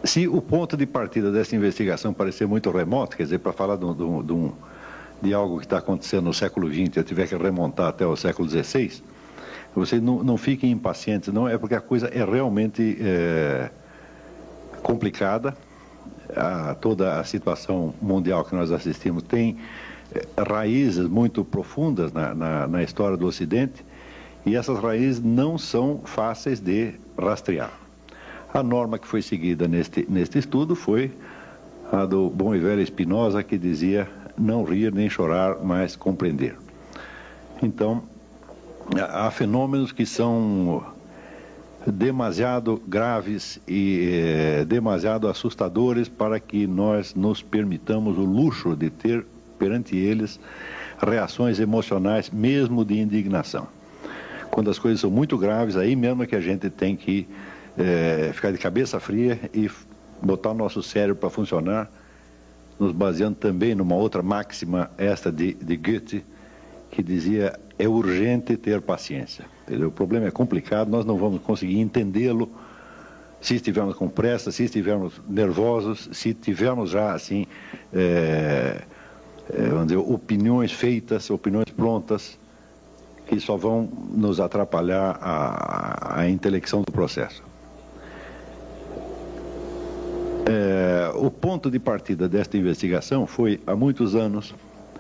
Se o ponto de partida dessa investigação parecer muito remoto, quer dizer, para falar de algo que está acontecendo no século XX, eu tiver que remontar até o século XVI, vocês não fiquem impacientes, não, é porque a coisa é realmente complicada. Toda a situação mundial que nós assistimos tem raízes muito profundas na história do Ocidente, e essas raízes não são fáceis de rastrear. A norma que foi seguida neste estudo foi a do bom e velho Spinoza, que dizia: não rir nem chorar, mas compreender. Então, há fenômenos que são demasiado graves e demasiado assustadores para que nós nos permitamos o luxo de ter perante eles reações emocionais, mesmo de indignação. Quando as coisas são muito graves, aí mesmo é que a gente tem que ficar de cabeça fria e botar o nosso cérebro para funcionar, nos baseando também numa outra máxima, esta de Goethe, que dizia: é urgente ter paciência. Entendeu? O problema é complicado, nós não vamos conseguir entendê-lo se estivermos com pressa, se estivermos nervosos, se tivermos já, assim, vamos dizer, opiniões feitas, opiniões prontas, que só vão nos atrapalhar a intelecção do processo. O ponto de partida desta investigação foi, há muitos anos,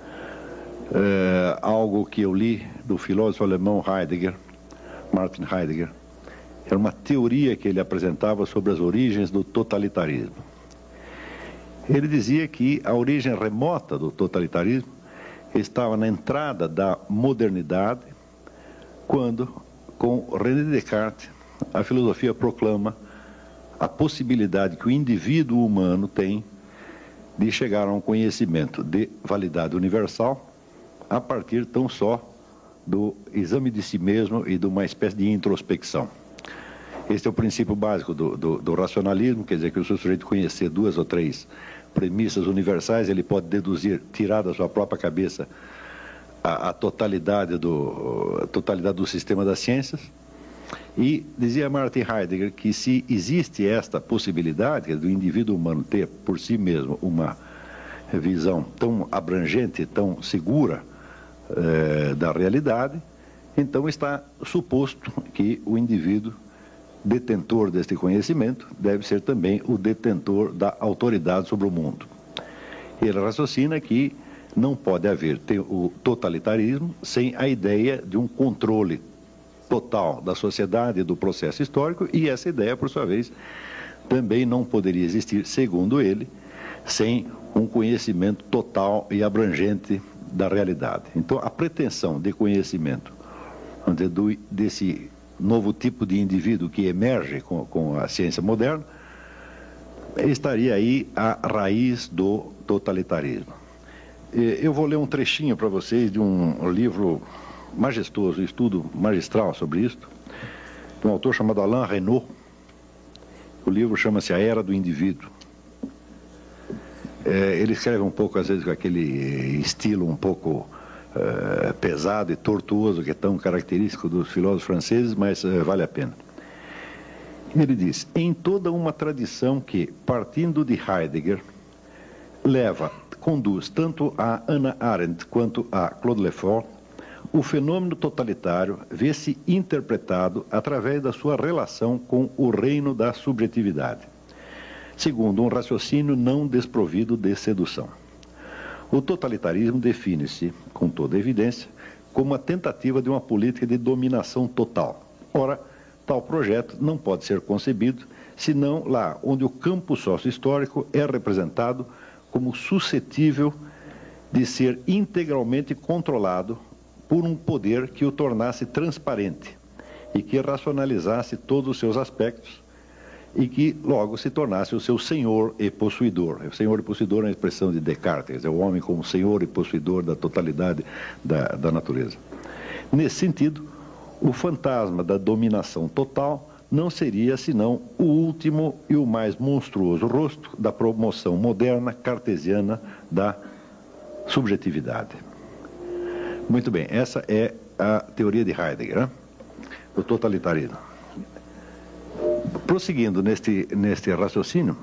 algo que eu li do filósofo alemão Heidegger, Martin Heidegger. Era uma teoria que ele apresentava sobre as origens do totalitarismo. Ele dizia que a origem remota do totalitarismo estava na entrada da modernidade, quando, com René Descartes, a filosofia proclama a possibilidade que o indivíduo humano tem de chegar a um conhecimento de validade universal a partir tão só do exame de si mesmo e de uma espécie de introspecção. Este é o princípio básico do racionalismo, quer dizer que se o sujeito conhecer duas ou três premissas universais, ele pode deduzir, tirar da sua própria cabeça a totalidade do sistema das ciências. E dizia Martin Heidegger que se existe esta possibilidade do indivíduo humano ter por si mesmo uma visão tão abrangente, tão segura da realidade, então está suposto que o indivíduo detentor deste conhecimento deve ser também o detentor da autoridade sobre o mundo. Ele raciocina que não pode haver o totalitarismo sem a ideia de um controle total da sociedade e do processo histórico, e essa ideia, por sua vez, também não poderia existir, segundo ele, sem um conhecimento total e abrangente da realidade. Então, a pretensão de conhecimento desse novo tipo de indivíduo que emerge com a ciência moderna estaria aí a raiz do totalitarismo. Eu vou ler um trechinho para vocês de um livro majestoso, estudo magistral sobre isto, de um autor chamado Alain Renaud. O livro chama-se A Era do Indivíduo. Ele escreve um pouco, às vezes, com aquele estilo um pouco pesado e tortuoso que é tão característico dos filósofos franceses, mas vale a pena. Ele diz: em toda uma tradição que, partindo de Heidegger, conduz tanto a Hannah Arendt quanto a Claude Lefort, o fenômeno totalitário vê-se interpretado através da sua relação com o reino da subjetividade, segundo um raciocínio não desprovido de sedução. O totalitarismo define-se, com toda evidência, como a tentativa de uma política de dominação total. Ora, tal projeto não pode ser concebido senão lá onde o campo sócio-histórico é representado como suscetível de ser integralmente controlado por um poder que o tornasse transparente e que racionalizasse todos os seus aspectos e que logo se tornasse o seu senhor e possuidor. O senhor e possuidor é uma expressão de Descartes, é o homem como senhor e possuidor da totalidade da natureza. Nesse sentido, o fantasma da dominação total não seria senão o último e o mais monstruoso rosto da promoção moderna cartesiana da subjetividade. Muito bem, essa é a teoria de Heidegger, né? O totalitarismo. Prosseguindo neste raciocínio,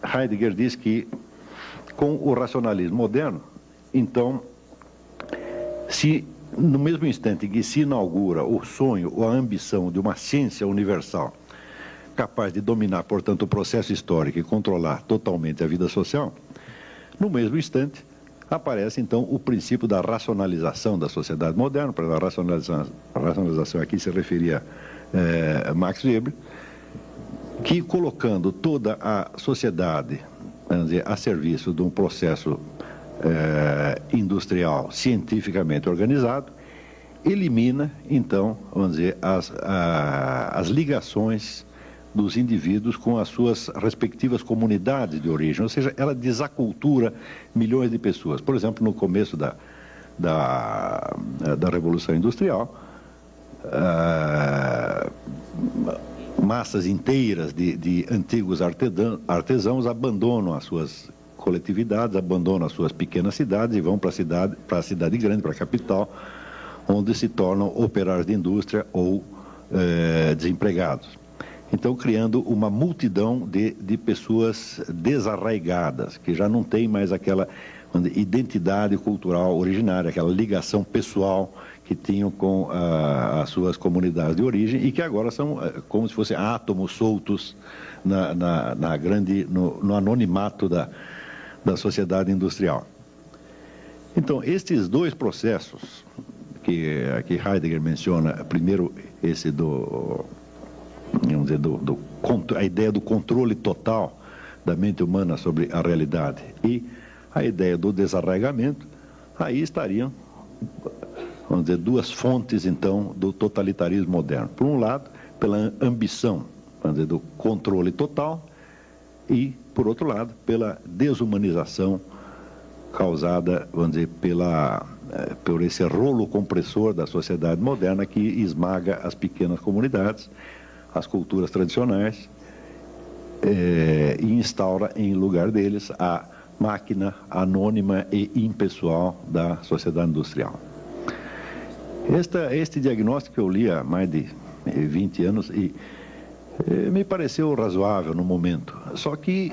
Heidegger diz que, com o racionalismo moderno, então, se no mesmo instante em que se inaugura o sonho ou a ambição de uma ciência universal capaz de dominar, portanto, o processo histórico e controlar totalmente a vida social, no mesmo instante aparece, então, o princípio da racionalização da sociedade moderna. Para a racionalização aqui se referia a Max Weber, que, colocando toda a sociedade, vamos dizer, a serviço de um processo industrial cientificamente organizado, elimina, então, vamos dizer, as ligações dos indivíduos com as suas respectivas comunidades de origem, ou seja, ela desacultura milhões de pessoas. Por exemplo, no começo da Revolução Industrial, massas inteiras de antigos artesãos abandonam as suas coletividades, abandonam as suas pequenas cidades e vão para a cidade grande, para a capital, onde se tornam operários de indústria ou desempregados. Então, criando uma multidão de pessoas desarraigadas, que já não tem mais aquela identidade cultural originária, aquela ligação pessoal que tinham com as suas comunidades de origem e que agora são como se fossem átomos soltos no anonimato da sociedade industrial. Então, estes dois processos que Heidegger menciona, primeiro esse vamos dizer, a ideia do controle total da mente humana sobre a realidade e a ideia do desarraigamento, aí estariam, vamos dizer, duas fontes, então, do totalitarismo moderno. Por um lado, pela ambição, vamos dizer, do controle total e, por outro lado, pela desumanização causada, vamos dizer, por esse rolo compressor da sociedade moderna que esmaga as pequenas comunidades, as culturas tradicionais, e instaura em lugar deles a máquina anônima e impessoal da sociedade industrial. Este diagnóstico eu li há mais de 20 anos e me pareceu razoável no momento. Só que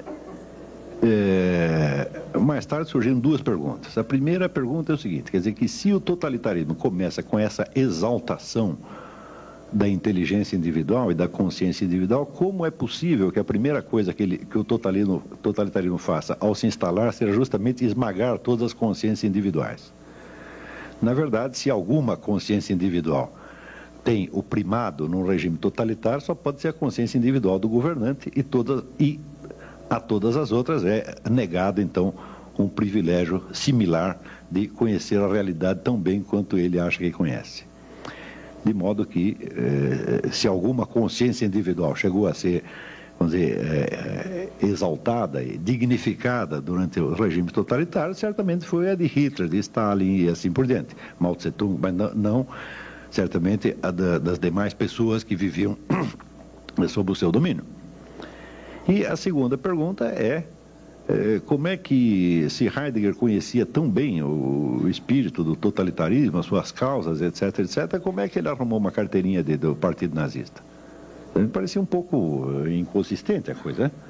mais tarde surgiram duas perguntas. A primeira pergunta é o seguinte, quer dizer que se o totalitarismo começa com essa exaltação da inteligência individual e da consciência individual, como é possível que a primeira coisa que o totalitarismo faça ao se instalar seja justamente esmagar todas as consciências individuais? Na verdade, se alguma consciência individual tem o primado num regime totalitário, só pode ser a consciência individual do governante e a todas as outras é negado, então, um privilégio similar de conhecer a realidade tão bem quanto ele acha que conhece. De modo que, se alguma consciência individual chegou a ser, vamos dizer, exaltada e dignificada durante o regime totalitário, certamente foi a de Hitler, de Stalin e assim por diante. Mao Tse-tung, mas não certamente a das demais pessoas que viviam sob o seu domínio. E a segunda pergunta é, como é que, se Heidegger conhecia tão bem o espírito do totalitarismo, as suas causas, etc., etc., como é que ele arrumou uma carteirinha do Partido Nazista? Me parecia um pouco inconsistente a coisa, né?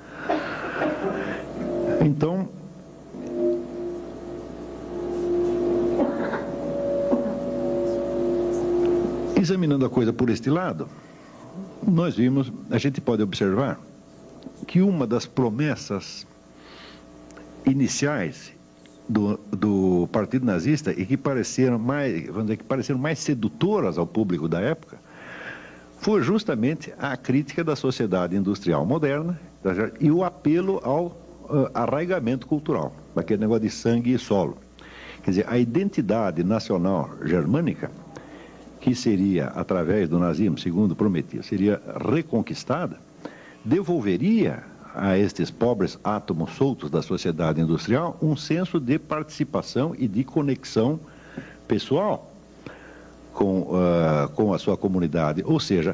Então, examinando a coisa por este lado, a gente pode observar que uma das promessas iniciais do Partido Nazista e que pareceram mais sedutoras ao público da época foi justamente a crítica da sociedade industrial moderna e o apelo ao arraigamento cultural, aquele negócio de sangue e solo. Quer dizer, a identidade nacional germânica, que seria, através do nazismo, segundo prometia, seria reconquistada, devolveria a estes pobres átomos soltos da sociedade industrial um senso de participação e de conexão pessoal com a sua comunidade. Ou seja,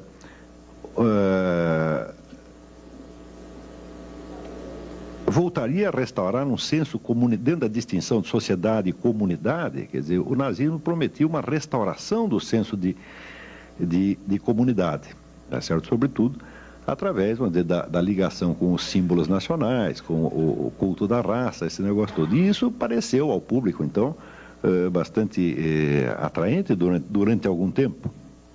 voltaria a restaurar um senso dentro da distinção de sociedade e comunidade. Quer dizer, o nazismo prometia uma restauração do senso de comunidade, tá certo? Sobretudo através, vamos dizer, da ligação com os símbolos nacionais, com o culto da raça, esse negócio todo. E isso pareceu ao público, então, bastante atraente durante algum tempo.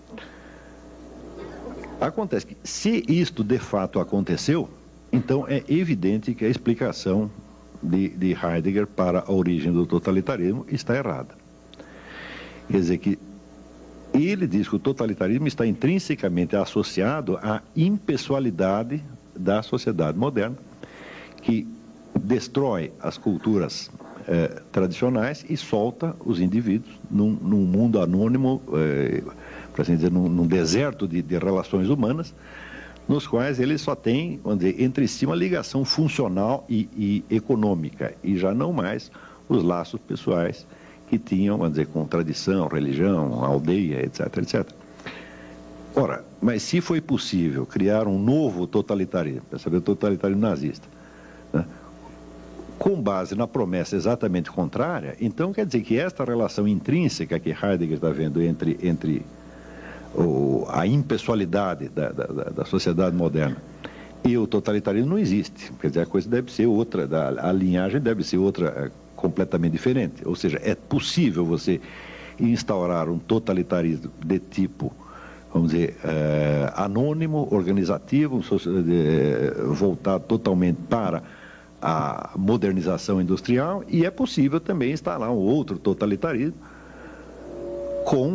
Acontece que, se isto de fato aconteceu, então é evidente que a explicação de Heidegger para a origem do totalitarismo está errada. Quer dizer que ele diz que o totalitarismo está intrinsecamente associado à impessoalidade da sociedade moderna, que destrói as culturas tradicionais e solta os indivíduos num mundo anônimo, para assim dizer, num deserto de relações humanas, nos quais ele só tem, vamos dizer, entre si uma ligação funcional e econômica, e já não mais os laços pessoais que tinham, vamos dizer, com tradição, religião, aldeia, etc, etc. Ora, mas se foi possível criar um novo totalitarismo, para saber, o totalitarismo nazista, né, com base na promessa exatamente contrária, então quer dizer que esta relação intrínseca que Heidegger está vendo entre a impessoalidade da sociedade moderna e o totalitarismo não existe. Quer dizer, a coisa deve ser outra, a linhagem deve ser outra, completamente diferente. Ou seja, é possível você instaurar um totalitarismo de tipo, vamos dizer, anônimo, organizativo, voltado totalmente para a modernização industrial, e é possível também instalar um outro totalitarismo com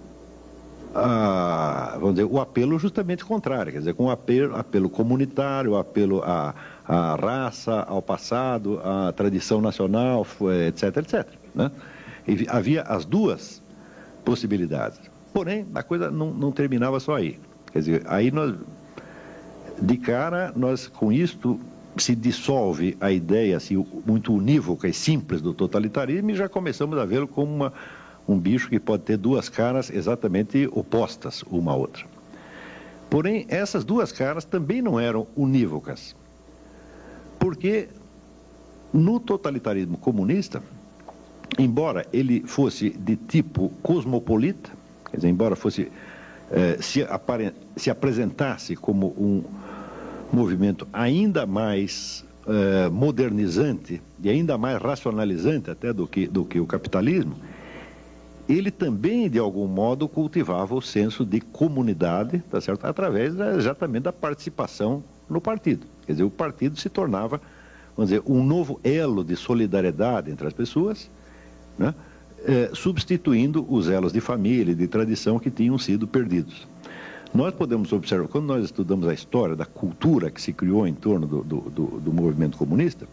vamos dizer, o apelo justamente contrário, quer dizer, com o apelo comunitário, o apelo à raça, ao passado, à tradição nacional, etc, etc. Né? E havia as duas possibilidades. Porém, a coisa não terminava só aí. Quer dizer, aí nós, de cara, com isto se dissolve a ideia assim, muito unívoca e simples do totalitarismo, e já começamos a vê-lo como um bicho que pode ter duas caras exatamente opostas uma à outra. Porém, essas duas caras também não eram unívocas, porque no totalitarismo comunista, embora ele fosse de tipo cosmopolita, quer dizer, embora fosse se apresentasse como um movimento ainda mais modernizante e ainda mais racionalizante até do que o capitalismo, ele também, de algum modo, cultivava o senso de comunidade, tá certo? Através exatamente da participação no partido. Quer dizer, o partido se tornava, vamos dizer, um novo elo de solidariedade entre as pessoas, né? Substituindo os elos de família e de tradição que tinham sido perdidos. Nós podemos observar, quando nós estudamos a história da cultura que se criou em torno do movimento comunista,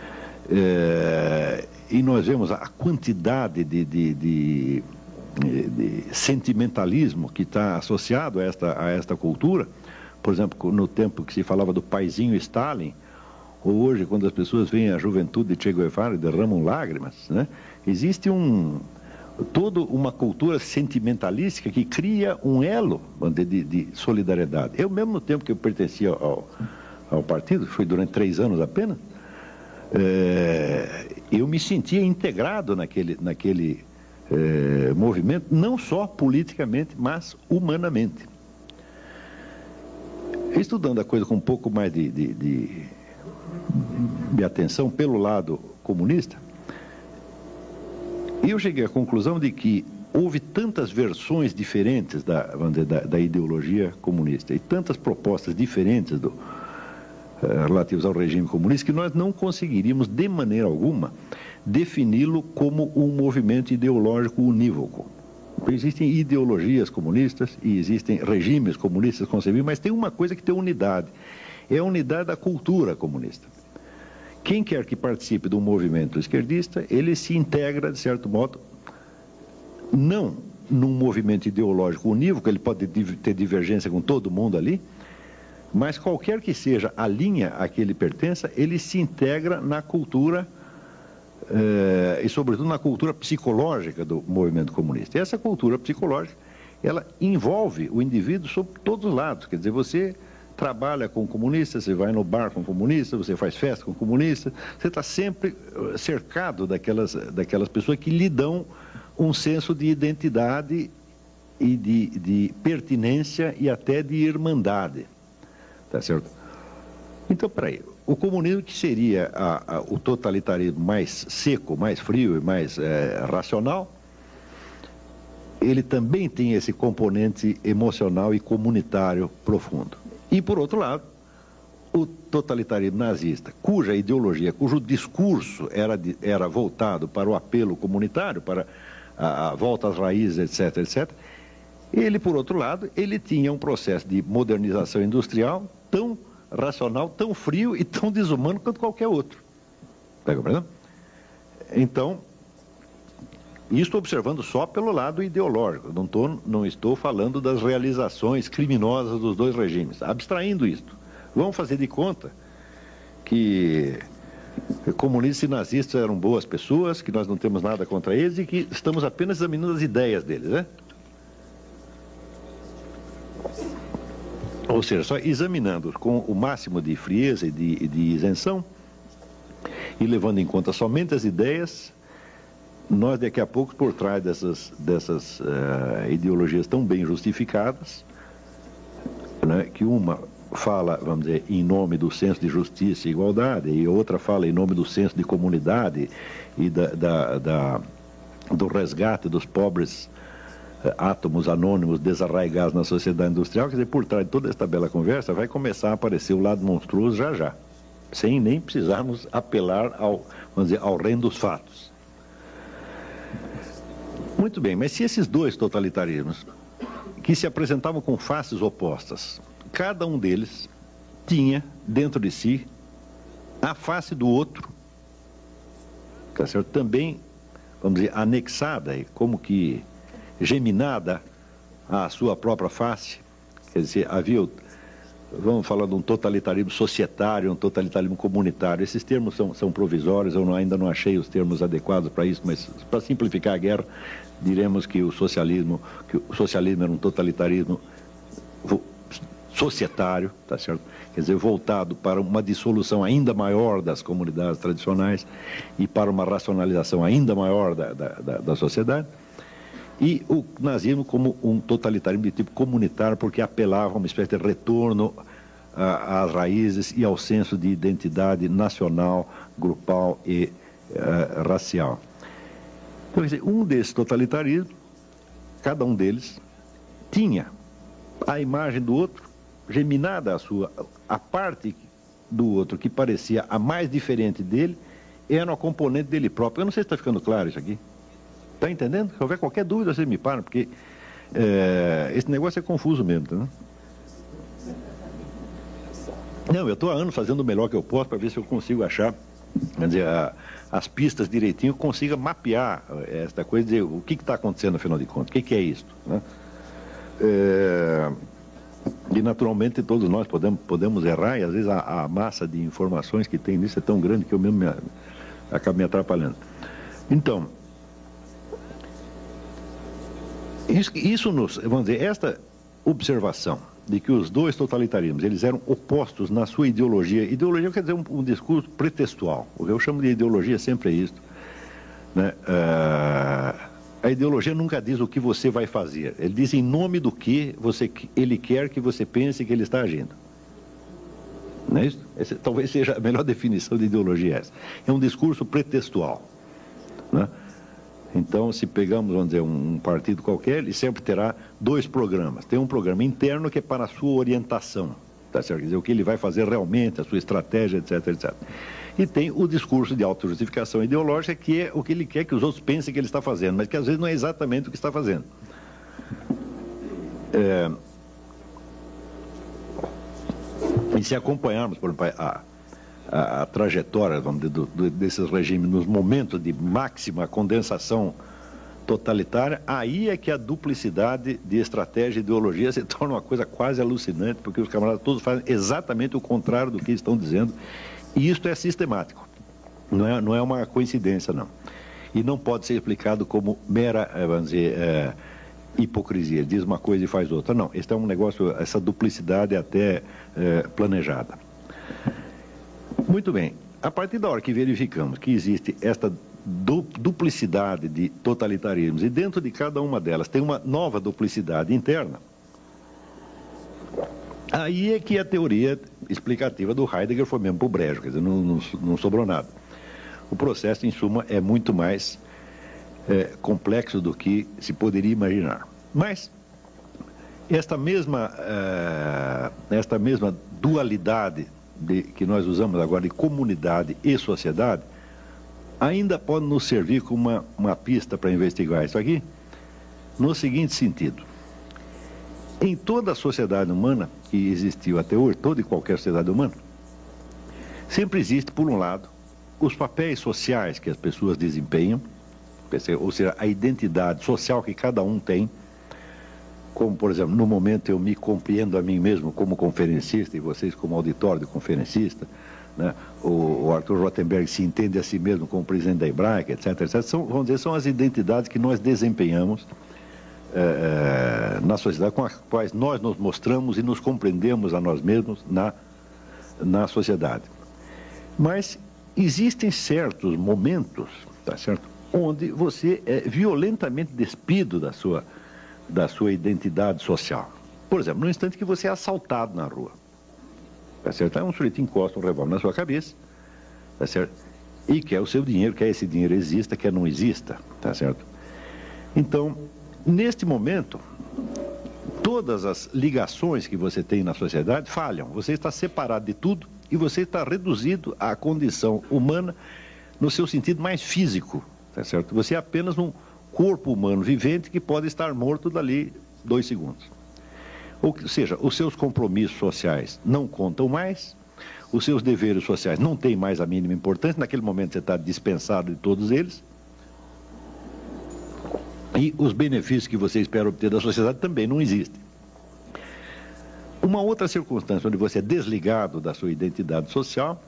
e nós vemos a quantidade de sentimentalismo que está associado a esta cultura. Por exemplo, no tempo que se falava do paizinho Stalin, ou hoje, quando as pessoas veem a juventude de Che Guevara e derramam lágrimas, né? Existe toda uma cultura sentimentalística que cria um elo de solidariedade. Eu mesmo, no tempo que eu pertencia ao partido, foi durante 3 anos apenas, eu me sentia integrado naquele movimento, não só politicamente, mas humanamente. Estudando a coisa com um pouco mais de atenção pelo lado comunista, eu cheguei à conclusão de que houve tantas versões diferentes da ideologia comunista e tantas propostas diferentes relativas ao regime comunista, que nós não conseguiríamos, de maneira alguma, defini-lo como um movimento ideológico unívoco. Existem ideologias comunistas e existem regimes comunistas concebíveis, mas tem uma coisa que tem unidade, é a unidade da cultura comunista. Quem quer que participe de um movimento esquerdista, ele se integra, de certo modo, não num movimento ideológico unívoco, ele pode ter divergência com todo mundo ali, mas qualquer que seja a linha a que ele pertença, ele se integra na cultura e, sobretudo, na cultura psicológica do movimento comunista. E essa cultura psicológica, ela envolve o indivíduo sob todos os lados. Quer dizer, você trabalha com comunistas, você vai no bar com comunistas, você faz festa com comunistas, você está sempre cercado daquelas pessoas que lhe dão um senso de identidade e de pertinência e até de irmandade. tá certo? Então, peraí, o comunismo, que seria o totalitarismo mais seco, mais frio e mais racional, ele também tem esse componente emocional e comunitário profundo. E, por outro lado, o totalitarismo nazista, cuja ideologia, cujo discurso era voltado para o apelo comunitário, para a volta às raízes, etc., etc., ele, por outro lado, ele tinha um processo de modernização industrial tão racional, tão frio e tão desumano quanto qualquer outro. Está compreendendo? Então, isso observando só pelo lado ideológico, não estou falando das realizações criminosas dos dois regimes, abstraindo isto. Vamos fazer de conta que comunistas e nazistas eram boas pessoas, que nós não temos nada contra eles e que estamos apenas examinando as ideias deles, né? Ou seja, só examinando com o máximo de frieza e de isenção e levando em conta somente as ideias, nós daqui a pouco, por trás dessas ideologias tão bem justificadas, né, que uma fala, vamos dizer, em nome do senso de justiça e igualdade, e outra fala em nome do senso de comunidade e do resgate dos pobres átomos anônimos desarraigados na sociedade industrial. Quer dizer, por trás de toda esta bela conversa vai começar a aparecer o lado monstruoso já, sem nem precisarmos apelar vamos dizer, ao reino dos fatos. Muito bem, mas se esses dois totalitarismos, que se apresentavam com faces opostas, cada um deles tinha dentro de si a face do outro, tá certo? Também, vamos dizer, anexada, como que geminada à sua própria face. Quer dizer, vamos falar de um totalitarismo societário, um totalitarismo comunitário. Esses termos são provisórios, eu ainda não achei os termos adequados para isso, mas para simplificar a guerra, diremos que o socialismo era um totalitarismo societário, tá certo? Quer dizer, voltado para uma dissolução ainda maior das comunidades tradicionais e para uma racionalização ainda maior da sociedade. E o nazismo como um totalitarismo de tipo comunitário, porque apelava a uma espécie de retorno às raízes e ao senso de identidade nacional, grupal e racial. Então, quer dizer, um desses totalitarismos, cada um deles, tinha a imagem do outro geminada a parte do outro que parecia a mais diferente dele, era uma componente dele próprio. Eu não sei se está ficando claro isso aqui. Está entendendo? Se houver qualquer dúvida, vocês me param, porque esse negócio é confuso mesmo, tá, né? Não, eu estou há anos fazendo o melhor que eu posso para ver se eu consigo achar, quer dizer, as pistas direitinho, consiga mapear esta coisa, dizer o que está acontecendo, afinal de contas, o que é isso, né? E naturalmente todos nós podemos errar, e às vezes a massa de informações que tem nisso é tão grande que eu mesmo acabo me atrapalhando. Então, vamos dizer, esta observação de que os dois totalitarismos, eles eram opostos na sua ideologia. Ideologia quer dizer um discurso pretextual. O que eu chamo de ideologia sempre é isso, né? A ideologia nunca diz o que você vai fazer. Ele diz em nome do que ele quer que você pense que ele está agindo. Não é isso? Essa talvez seja a melhor definição de ideologia essa. É um discurso pretextual, né? Então, se pegamos, vamos dizer, um partido qualquer, ele sempre terá dois programas. Tem um programa interno que é para a sua orientação, tá certo? Quer dizer, o que ele vai fazer realmente, a sua estratégia, etc, etc. E tem o discurso de autojustificação ideológica, que é o que ele quer que os outros pensem que ele está fazendo, mas que às vezes não é exatamente o que está fazendo. E se acompanharmos, por exemplo, a trajetória, vamos dizer, desses regimes nos momentos de máxima condensação totalitária, aí é que a duplicidade de estratégia e ideologia se torna uma coisa quase alucinante, porque os camaradas todos fazem exatamente o contrário do que estão dizendo, e isto é sistemático, não é uma coincidência, não. E não pode ser explicado como mera, vamos dizer, hipocrisia, diz uma coisa e faz outra. Não, este é um negócio, essa duplicidade é até planejada. Muito bem, a partir da hora que verificamos que existe esta duplicidade de totalitarismos e dentro de cada uma delas tem uma nova duplicidade interna, Aí é que a teoria explicativa do Heidegger foi mesmo para o brejo, quer dizer, não sobrou nada. O processo, em suma, é muito mais complexo do que se poderia imaginar. Mas esta mesma dualidade que nós usamos agora de comunidade e sociedade ainda pode nos servir como uma pista para investigar isso aqui, no seguinte sentido. Em toda a sociedade humana que existiu até hoje, toda e qualquer sociedade humana, sempre existe, por um lado, os papéis sociais que as pessoas desempenham, ou seja, a identidade social que cada um tem, como, por exemplo, no momento eu me compreendo a mim mesmo como conferencista e vocês como auditório de conferencista, né? O Arthur Rotenberg se entende a si mesmo como presidente da Hebraica, etc, etc. Vamos dizer, são as identidades que nós desempenhamos na sociedade, com as quais nós nos mostramos e nos compreendemos a nós mesmos na sociedade. Mas existem certos momentos, tá certo, onde você é violentamente despido da sua identidade social. Por exemplo, no instante que você é assaltado na rua, tá certo? Aí um sujeito encosta um revólver na sua cabeça, tá certo? E quer o seu dinheiro, quer esse dinheiro exista, quer não exista, tá certo? Então, neste momento, todas as ligações que você tem na sociedade falham. Você está separado de tudo e você está reduzido à condição humana no seu sentido mais físico, tá certo? Você é apenas um corpo humano vivente que pode estar morto dali 2 segundos. Ou seja, os seus compromissos sociais não contam mais, os seus deveres sociais não têm mais a mínima importância, naquele momento você está dispensado de todos eles, e os benefícios que você espera obter da sociedade também não existem. Uma outra circunstância onde você é desligado da sua identidade social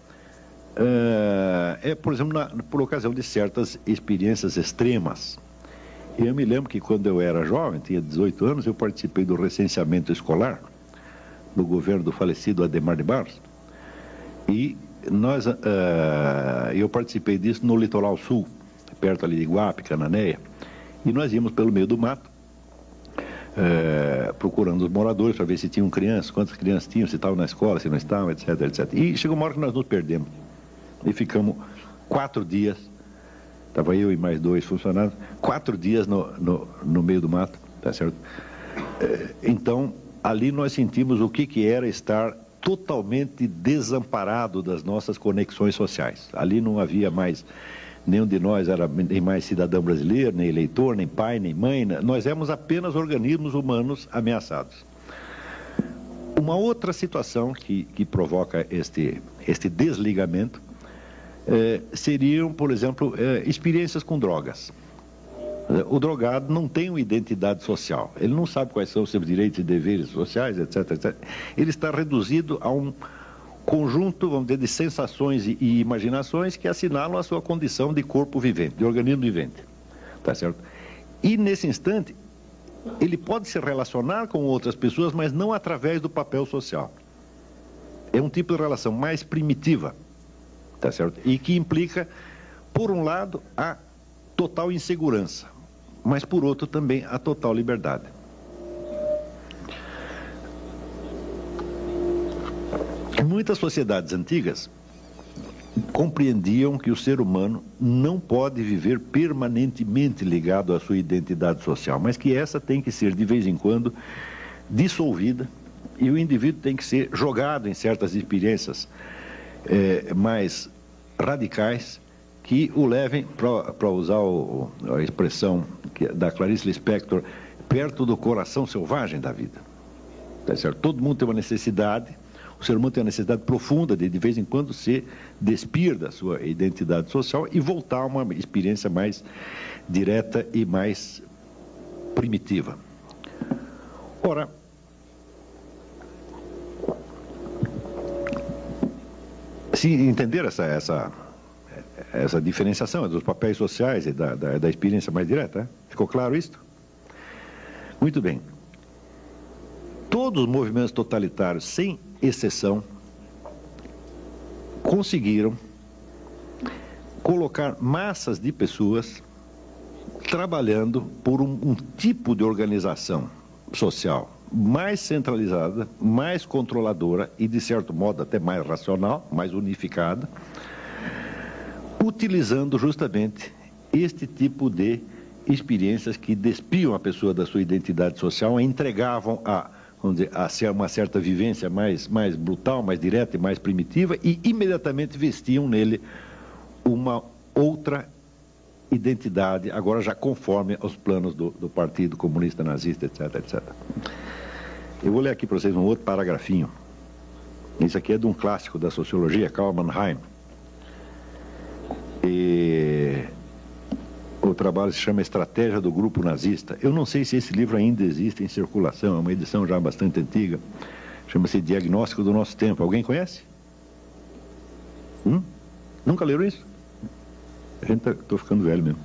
por exemplo, por ocasião de certas experiências extremas. Eu me lembro que quando eu era jovem, tinha 18 anos, eu participei do recenseamento escolar do governo do falecido Adhemar de Barros, e eu participei disso no litoral sul, perto ali de Iguape, Cananéia, e nós íamos pelo meio do mato, procurando os moradores para ver se tinham crianças, quantas crianças tinham, se estavam na escola, se não estavam, etc, etc. E chegou uma hora que nós nos perdemos e ficamos 4 dias, estava eu e mais 2 funcionários, 4 dias no meio do mato, tá certo? Então, ali nós sentimos o que era estar totalmente desamparado das nossas conexões sociais. Ali não havia mais, nenhum de nós era nem mais cidadão brasileiro, nem eleitor, nem pai, nem mãe, nós éramos apenas organismos humanos ameaçados. Uma outra situação que provoca este desligamento seriam, por exemplo, experiências com drogas. O drogado não tem uma identidade social, ele não sabe quais são os seus direitos e deveres sociais, etc, etc. Ele está reduzido a um conjunto, vamos dizer, de sensações e imaginações que assinalam a sua condição de corpo vivente, de organismo vivente, tá certo? E nesse instante, ele pode se relacionar com outras pessoas, mas não através do papel social. É um tipo de relação mais primitiva, tá certo? E que implica, por um lado, a total insegurança, mas por outro também a total liberdade. Muitas sociedades antigas compreendiam que o ser humano não pode viver permanentemente ligado à sua identidade social, mas que essa tem que ser, de vez em quando, dissolvida, e o indivíduo tem que ser jogado em certas experiências mais radicais, que o levem, para usar a expressão da Clarice Lispector, perto do coração selvagem da vida. Tá certo? Todo mundo tem uma necessidade, o ser humano tem uma necessidade profunda de vez em quando, se despir da sua identidade social e voltar a uma experiência mais direta e mais primitiva. Ora, se entender essa diferenciação dos papéis sociais e da experiência mais direta, ficou claro isso? Muito bem. Todos os movimentos totalitários, sem exceção, conseguiram colocar massas de pessoas trabalhando por um tipo de organização social mais centralizada, mais controladora e, de certo modo, até mais racional, mais unificada, utilizando justamente este tipo de experiências que despiam a pessoa da sua identidade social e entregavam vamos dizer, a ser uma certa vivência mais brutal, mais direta e mais primitiva, e imediatamente vestiam nele uma outra identidade, agora já conforme aos planos do Partido Comunista Nazista, etc, etc. Eu vou ler aqui para vocês um outro paragrafinho. Isso aqui é de um clássico da sociologia, Karl Mannheim. E o trabalho se chama Estratégia do Grupo Nazista. Eu não sei se esse livro ainda existe em circulação, é uma edição já bastante antiga. Chama-se Diagnóstico do Nosso Tempo. Alguém conhece? Nunca leram isso? Estou ficando velho mesmo.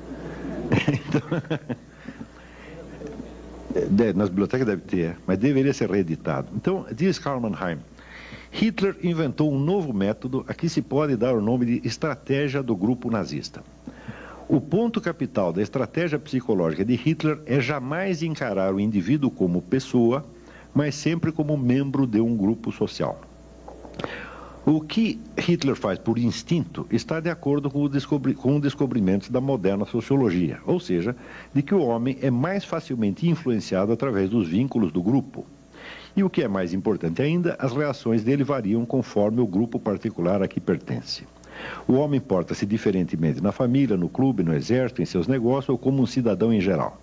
Então, nas bibliotecas deve ter, mas deveria ser reeditado. Então, diz Karl Mannheim, Hitler inventou um novo método a que se pode dar o nome de estratégia do grupo nazista. O ponto capital da estratégia psicológica de Hitler é jamais encarar o indivíduo como pessoa, mas sempre como membro de um grupo social. O que Hitler faz por instinto está de acordo com o descobrimento da moderna sociologia, ou seja, de que o homem é mais facilmente influenciado através dos vínculos do grupo. E o que é mais importante ainda, as reações dele variam conforme o grupo particular a que pertence. O homem porta-se diferentemente na família, no clube, no exército, em seus negócios ou como um cidadão em geral.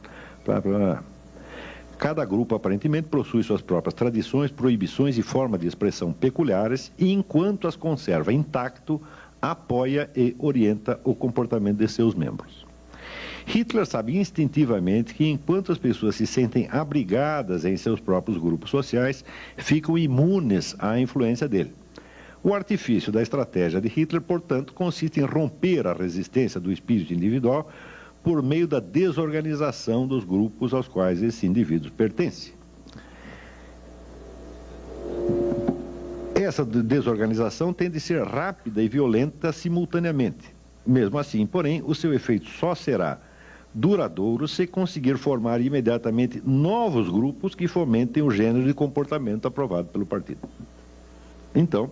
Cada grupo, aparentemente, possui suas próprias tradições, proibições e formas de expressão peculiares e, enquanto as conserva intacto, apoia e orienta o comportamento de seus membros. Hitler sabe instintivamente que, enquanto as pessoas se sentem abrigadas em seus próprios grupos sociais, ficam imunes à influência dele. O artifício da estratégia de Hitler, portanto, consiste em romper a resistência do espírito individual por meio da desorganização dos grupos aos quais esse indivíduo pertence. Essa desorganização tem de ser rápida e violenta simultaneamente. Mesmo assim, porém, o seu efeito só será duradouro se conseguir formar imediatamente novos grupos que fomentem o gênero de comportamento aprovado pelo partido. Então,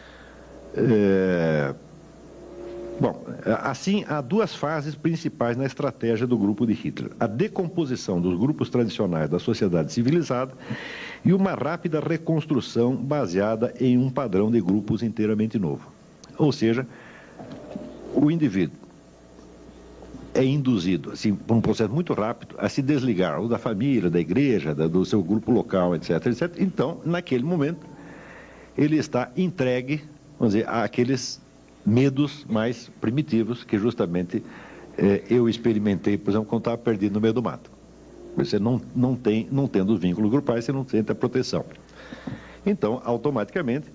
assim, há duas fases principais na estratégia do grupo de Hitler. A decomposição dos grupos tradicionais da sociedade civilizada e uma rápida reconstrução baseada em um padrão de grupos inteiramente novo. Ou seja, o indivíduo é induzido, assim, por um processo muito rápido, a se desligar ou da família, da igreja, do seu grupo local, etc, etc. Então, naquele momento, ele está entregue, vamos dizer, àqueles medos mais primitivos que justamente eu experimentei, por exemplo, quando estava perdido no meio do mato. Você não tendo os vínculos grupais, você não sente a proteção. Então, automaticamente,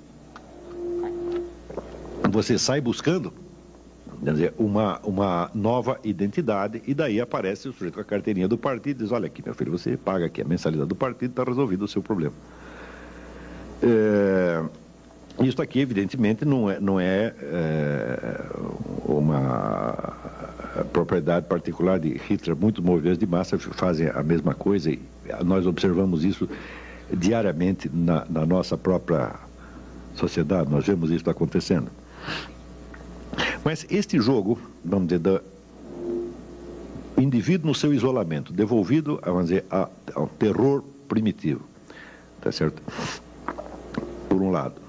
você sai buscando, quer dizer, uma nova identidade, e daí aparece o sujeito com a carteirinha do partido e diz, olha aqui, meu filho, você paga aqui a mensalidade do partido, está resolvido o seu problema. Isso aqui, evidentemente, não é uma propriedade particular de Hitler. Muitos movimentos de massa fazem a mesma coisa e nós observamos isso diariamente na nossa própria sociedade, nós vemos isso acontecendo. Mas este jogo, vamos dizer, do indivíduo no seu isolamento, devolvido, vamos dizer, ao terror primitivo, tá certo? Por um lado.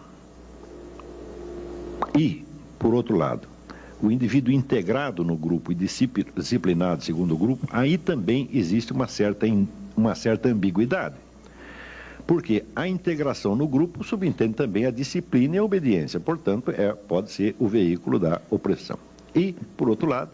E, por outro lado, o indivíduo integrado no grupo e disciplinado segundo o grupo, aí também existe uma certa ambiguidade. Porque a integração no grupo subentende também a disciplina e a obediência, portanto, pode ser o veículo da opressão. E, por outro lado,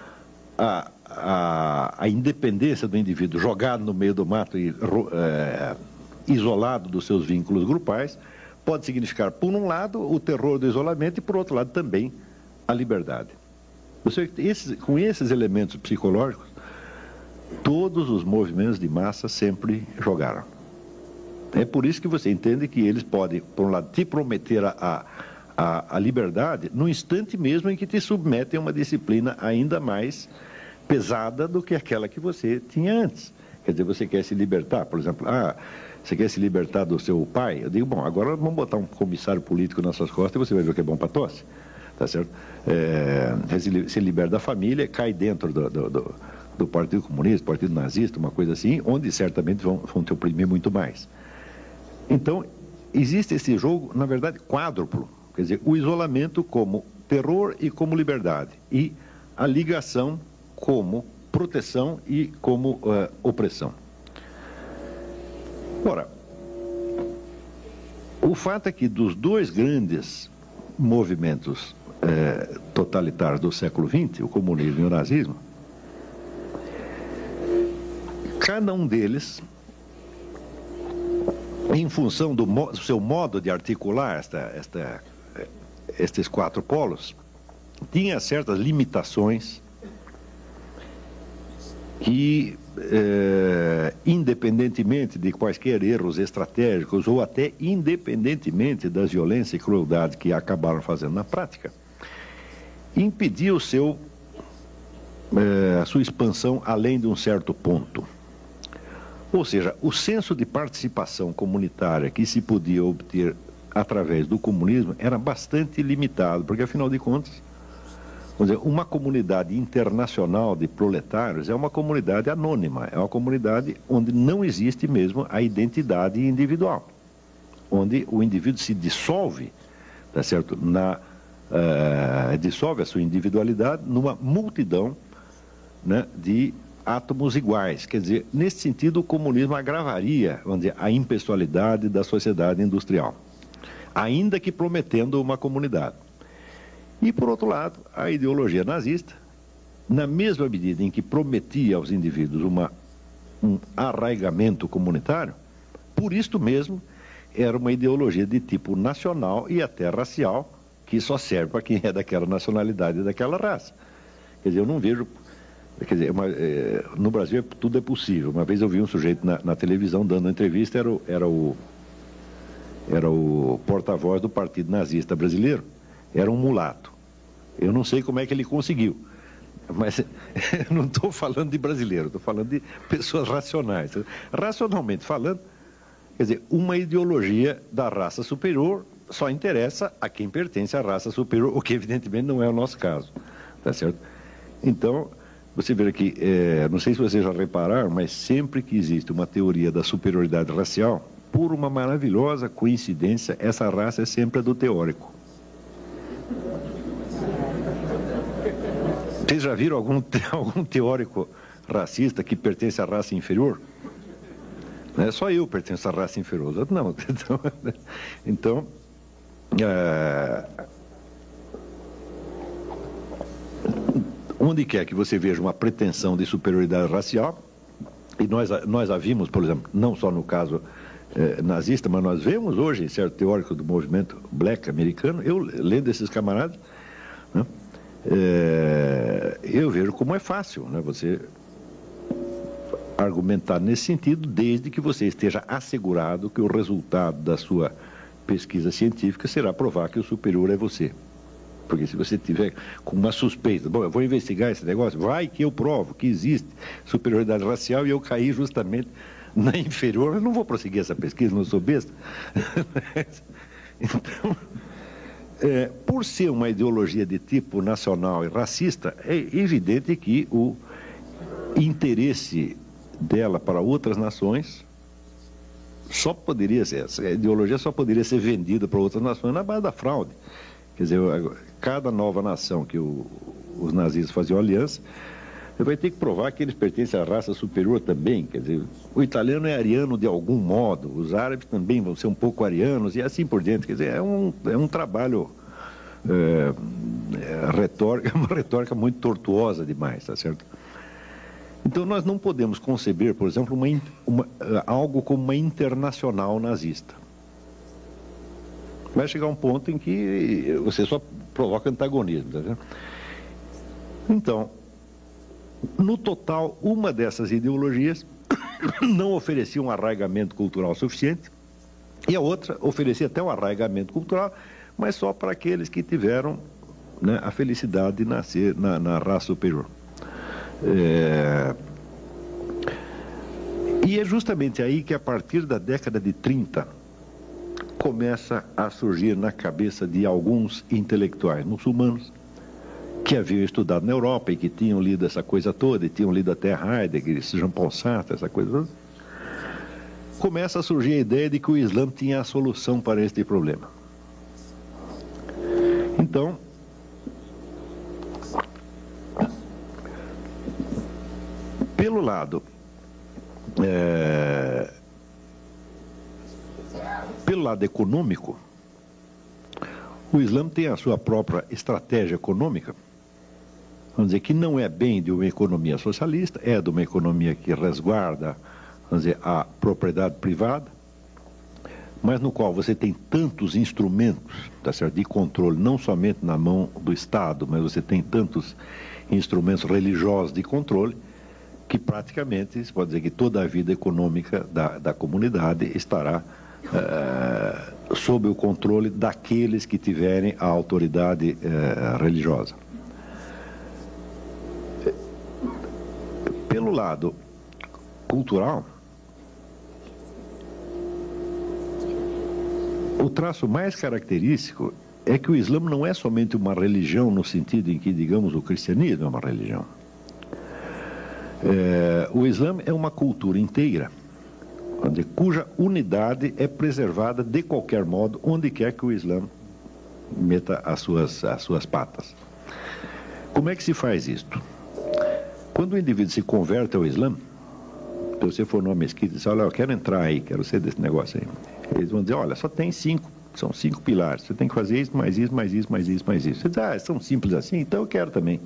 a independência do indivíduo jogado no meio do mato e isolado dos seus vínculos grupais, pode significar, por um lado, o terror do isolamento e, por outro lado, também a liberdade. Com esses elementos psicológicos, todos os movimentos de massa sempre jogaram. É por isso que você entende que eles podem, por um lado, te prometer a liberdade no instante mesmo em que te submetem a uma disciplina ainda mais pesada do que aquela que você tinha antes. Quer dizer, você quer se libertar, por exemplo, você quer se libertar do seu pai? Eu digo, bom, agora vamos botar um comissário político nas suas costas e você vai ver o que é bom para tosse, tá certo? Se liberta da família, cai dentro do Partido Comunista, Partido Nazista, uma coisa assim, onde certamente vão te oprimir muito mais. Então, existe esse jogo, na verdade, quádruplo, quer dizer, o isolamento como terror e como liberdade, e a ligação como proteção e como opressão. Ora, o fato é que dos dois grandes movimentos totalitários do século XX, o comunismo e o nazismo, cada um deles, em função do seu modo de articular estes quatro polos, tinha certas limitações que, independentemente de quaisquer erros estratégicos ou até independentemente das violências e crueldades que acabaram fazendo na prática, impediu a sua expansão além de um certo ponto. Ou seja, o senso de participação comunitária que se podia obter através do comunismo era bastante limitado, porque, afinal de contas, vamos dizer, uma comunidade internacional de proletários é uma comunidade anônima, é uma comunidade onde não existe mesmo a identidade individual, onde o indivíduo se dissolve, tá certo? Dissolve a sua individualidade numa multidão, né, de átomos iguais. Quer dizer, nesse sentido, o comunismo agravaria, vamos dizer, a impessoalidade da sociedade industrial, ainda que prometendo uma comunidade. E, por outro lado, a ideologia nazista, na mesma medida em que prometia aos indivíduos um arraigamento comunitário, por isto mesmo, era uma ideologia de tipo nacional e até racial, que só serve para quem é daquela nacionalidade e daquela raça. Quer dizer, eu não vejo... Quer dizer, no Brasil tudo é possível. Uma vez eu vi um sujeito na televisão dando uma entrevista, era o porta-voz do Partido Nazista Brasileiro, era um mulato. Eu não sei como é que ele conseguiu, mas eu não estou falando de brasileiro, estou falando de pessoas racionais. Racionalmente falando, quer dizer, uma ideologia da raça superior só interessa a quem pertence à raça superior, o que evidentemente não é o nosso caso, tá certo? Então, você vê aqui, não sei se vocês já repararam, mas sempre que existe uma teoria da superioridade racial, por uma maravilhosa coincidência, essa raça é sempre a do teórico. Vocês já viram algum teórico racista que pertence à raça inferior? Não é só eu pertenço à raça inferior, os outros não. Então, onde quer que você veja uma pretensão de superioridade racial, e nós a vimos, por exemplo, não só no caso nazista, mas nós vemos hoje certo teórico do movimento black americano, eu lendo esses camaradas, né, eu vejo como é fácil, né, você argumentar nesse sentido, desde que você esteja assegurado que o resultado da sua pesquisa científica será provar que o superior é você. Porque se você tiver com uma suspeita, bom, eu vou investigar esse negócio, vai que eu provo que existe superioridade racial e eu caí justamente na inferior, eu não vou prosseguir essa pesquisa, não sou besta. Então, por ser uma ideologia de tipo nacional e racista, é evidente que o interesse dela para outras nações só poderia ser, essa ideologia só poderia ser vendida para outras nações na base da fraude. Quer dizer, cada nova nação que os nazistas faziam aliança, vai ter que provar que eles pertencem à raça superior também. Quer dizer, o italiano é ariano de algum modo, os árabes também vão ser um pouco arianos e assim por diante. Quer dizer, é um trabalho retórica, uma retórica muito tortuosa demais, tá certo? Então nós não podemos conceber, por exemplo, algo como uma internacional nazista. Vai chegar um ponto em que você só provoca antagonismo, tá vendo? Então, no total, uma dessas ideologias não oferecia um arraigamento cultural suficiente e a outra oferecia até um arraigamento cultural, mas só para aqueles que tiveram, né, a felicidade de nascer na raça superior. E é justamente aí que, a partir da década de 30, começa a surgir na cabeça de alguns intelectuais muçulmanos que haviam estudado na Europa e que tinham lido essa coisa toda, e tinham lido até Heidegger, Jean-Paul Sartre, essa coisa toda, começa a surgir a ideia de que o Islã tinha a solução para este problema. Então, pelo lado econômico, o Islã tem a sua própria estratégia econômica, vamos dizer, que não é bem de uma economia socialista, é de uma economia que resguarda, vamos dizer, a propriedade privada, mas no qual você tem tantos instrumentos, tá certo, de controle, não somente na mão do Estado, mas você tem tantos instrumentos religiosos de controle, que praticamente, se pode dizer que toda a vida econômica da comunidade estará sob o controle daqueles que tiverem a autoridade religiosa. Pelo lado cultural, o traço mais característico é que o Islã não é somente uma religião no sentido em que, digamos, o cristianismo é uma religião. O Islã é uma cultura inteira, cuja unidade é preservada de qualquer modo, onde quer que o Islã meta as suas patas. Como é que se faz isto? Quando o indivíduo se converte ao Islã, se você for numa mesquita e diz, olha, eu quero entrar aí, quero ser desse negócio aí, eles vão dizer, olha, só tem são 5 pilares, você tem que fazer isso, mais isso, mais isso, mais isso, mais isso. Você diz, são simples assim, então eu quero também.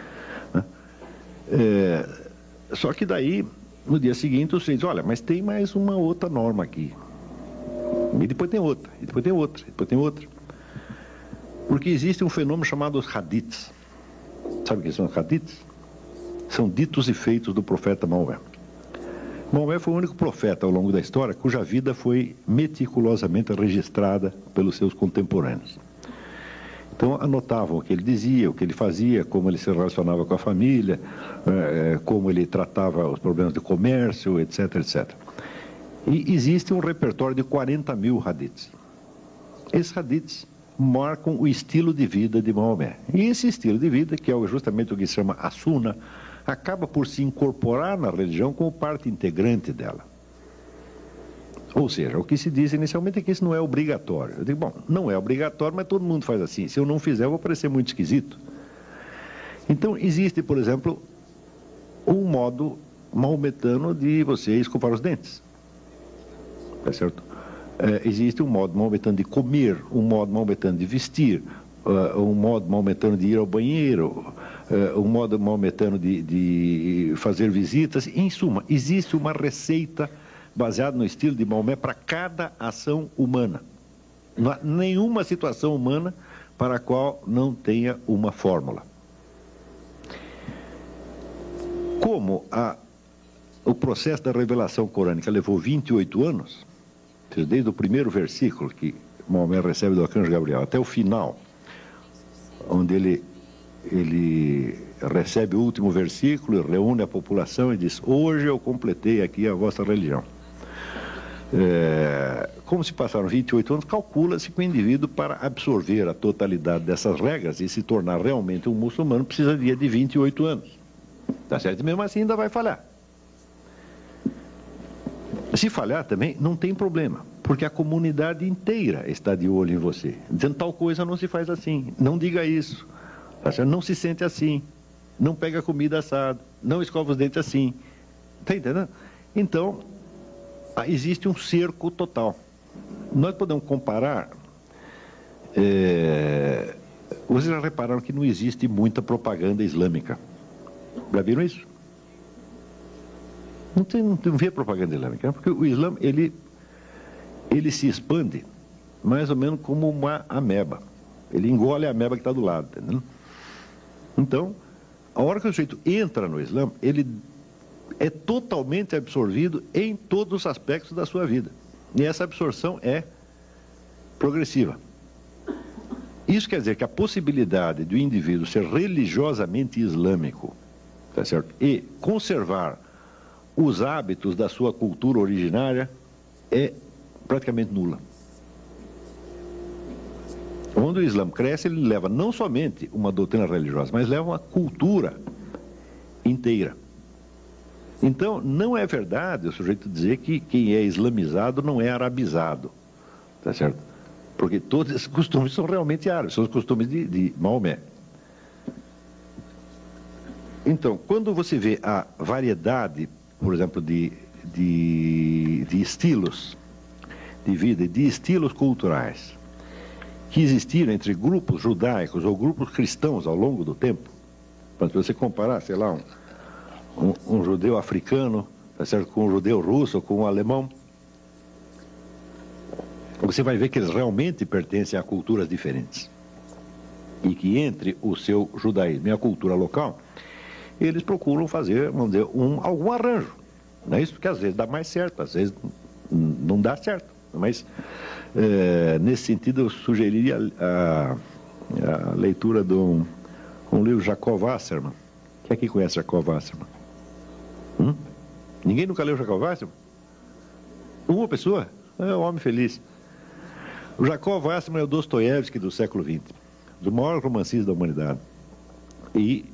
Só que daí, no dia seguinte, você diz, olha, mas tem mais uma outra norma aqui. E depois tem outra, e depois tem outra, e depois tem outra. Porque existe um fenômeno chamado os hadiths. Sabe o que são os hadiths? São ditos e feitos do profeta Maomé. Maomé foi o único profeta ao longo da história cuja vida foi meticulosamente registrada pelos seus contemporâneos. Então anotavam o que ele dizia, o que ele fazia, como ele se relacionava com a família, como ele tratava os problemas de comércio, etc, etc. E existe um repertório de 40 mil hadiths. Esses hadiths marcam o estilo de vida de Maomé. E esse estilo de vida, que é justamente o que se chama a Sunna, acaba por se incorporar na religião como parte integrante dela. Ou seja, o que se diz inicialmente é que isso não é obrigatório. Eu digo, bom, não é obrigatório, mas todo mundo faz assim. Se eu não fizer, eu vou parecer muito esquisito. Então, existe, por exemplo, um modo maometano de você escovar os dentes. Tá certo? Existe um modo maometano de comer, um modo maometano de vestir, um modo maometano de ir ao banheiro, um modo maometano de fazer visitas. Em suma, existe uma receita baseada no estilo de Maomé para cada ação humana. Não há nenhuma situação humana para a qual não tenha uma fórmula. Como o processo da revelação corânica levou 28 anos, desde o primeiro versículo que Maomé recebe do arcanjo Gabriel até o final, onde ele recebe o último versículo e reúne a população e diz, hoje eu completei aqui a vossa religião. Como se passaram 28 anos, calcula-se que o indivíduo, para absorver a totalidade dessas regras e se tornar realmente um muçulmano, precisaria de 28 anos. Tá certo? E mesmo assim ainda vai falhar. Se falhar também, não tem problema, porque a comunidade inteira está de olho em você, dizendo tal coisa não se faz assim, não diga isso, tá certo? Não se sente assim, não pega comida assada, não escova os dentes assim. Está entendendo? Então, existe um cerco total. Nós podemos comparar. Vocês já repararam que não existe muita propaganda islâmica. Já viram isso? Não vê propaganda islâmica, porque o Islã, ele se expande mais ou menos como uma ameba. Ele engole a ameba que está do lado, entendeu? Então, a hora que o sujeito entra no Islã, ele é totalmente absorvido em todos os aspectos da sua vida. E essa absorção é progressiva. Isso quer dizer que a possibilidade do indivíduo ser religiosamente islâmico, tá certo? E conservar os hábitos da sua cultura originária é praticamente nula. Quando o Islã cresce, ele leva não somente uma doutrina religiosa, mas leva uma cultura inteira. Então, não é verdade o sujeito dizer que quem é islamizado não é arabizado, tá certo? Porque todos esses costumes são realmente árabes, são os costumes de Maomé. Então, quando você vê a variedade, por exemplo, de estilos de vida, de estilos culturais, que existiram entre grupos judaicos ou grupos cristãos ao longo do tempo, para você comparar, sei lá, um judeu africano, tá certo, com um judeu russo, com um alemão, você vai ver que eles realmente pertencem a culturas diferentes. E que entre o seu judaísmo e a cultura local, eles procuram fazer, vamos dizer, algum arranjo. Não é isso? Porque às vezes dá mais certo, às vezes não dá certo. Mas, nesse sentido, eu sugeriria a leitura de um livro de Jacob Wasserman. Quem aqui conhece Jacob Wasserman? Ninguém nunca leu Jacob Wasserman? Uma pessoa? É um homem feliz. O Jacob Wasserman é o Dostoiévski do século XX, do maior romancista da humanidade. E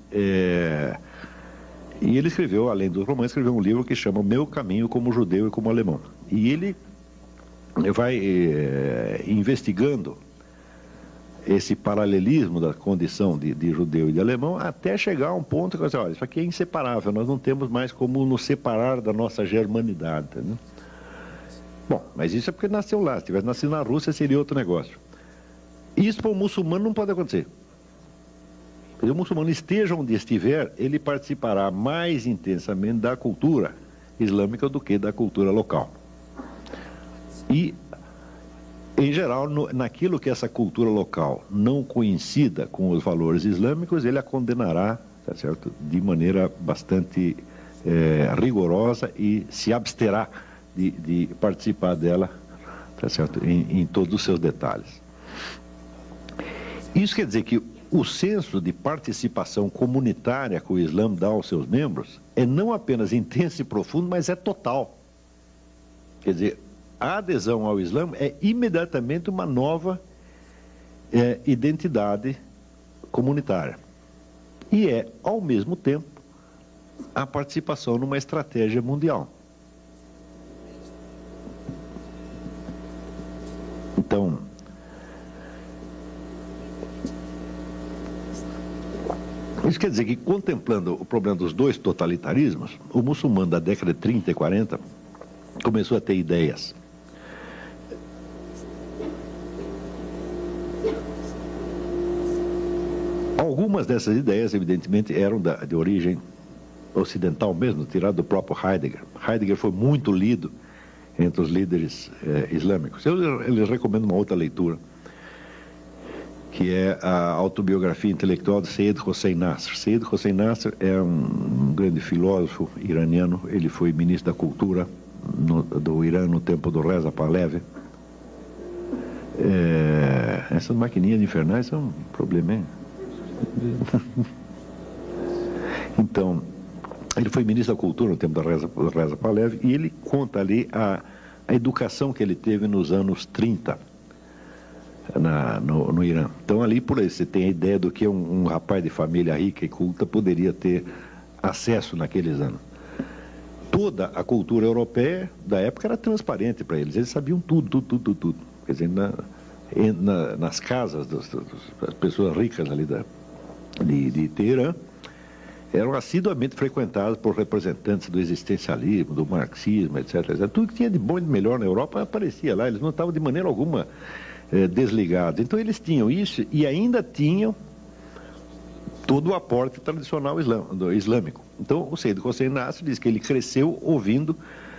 ele escreveu, além dos romances, escreveu um livro que chama O Meu Caminho como Judeu e como Alemão. E ele vai investigando esse paralelismo da condição de judeu e de alemão até chegar a um ponto que você olha, isso aqui é inseparável, nós não temos mais como nos separar da nossa germanidade. Né? Bom, mas isso é porque nasceu lá, se tivesse nascido na Rússia seria outro negócio. Isso para o muçulmano não pode acontecer. Se o muçulmano esteja onde estiver, ele participará mais intensamente da cultura islâmica do que da cultura local. E, em geral, naquilo que essa cultura local não coincida com os valores islâmicos, ele a condenará, tá certo, de maneira bastante rigorosa e se absterá de participar dela, tá certo, em todos os seus detalhes. Isso quer dizer que o senso de participação comunitária que o Islã dá aos seus membros é não apenas intenso e profundo, mas é total. Quer dizer, a adesão ao Islã é imediatamente uma nova identidade comunitária. E é, ao mesmo tempo, a participação numa estratégia mundial. Então, isso quer dizer que, contemplando o problema dos dois totalitarismos, o muçulmano da década de 30 e 40 começou a ter ideias. Algumas dessas ideias, evidentemente, eram de origem ocidental mesmo, tirado do próprio Heidegger. Heidegger foi muito lido entre os líderes islâmicos. Eu lhes recomendo uma outra leitura, que é a autobiografia intelectual de Seyyed Hossein Nasr. Seyyed Hossein Nasr é um grande filósofo iraniano, ele foi ministro da Cultura do Irã no tempo do Reza Pahlavi. Essas maquininhas infernais são um problema, hein? Então, ele foi ministro da Cultura no tempo do Reza Pahlavi e ele conta ali a educação que ele teve nos anos 30 no Irã. Então, ali por aí, você tem a ideia do que um rapaz de família rica e culta poderia ter acesso naqueles anos. Toda a cultura europeia da época era transparente para eles sabiam tudo. Quer dizer, nas casas das pessoas ricas ali de Teherã, eram assiduamente frequentadas por representantes do existencialismo, do marxismo, etc. Tudo que tinha de bom e de melhor na Europa aparecia lá, eles não estavam de maneira alguma desligados. Então eles tinham isso e ainda tinham todo o aporte tradicional islâmico. Então o Seyyed Hossein Nasr diz que ele cresceu ouvindo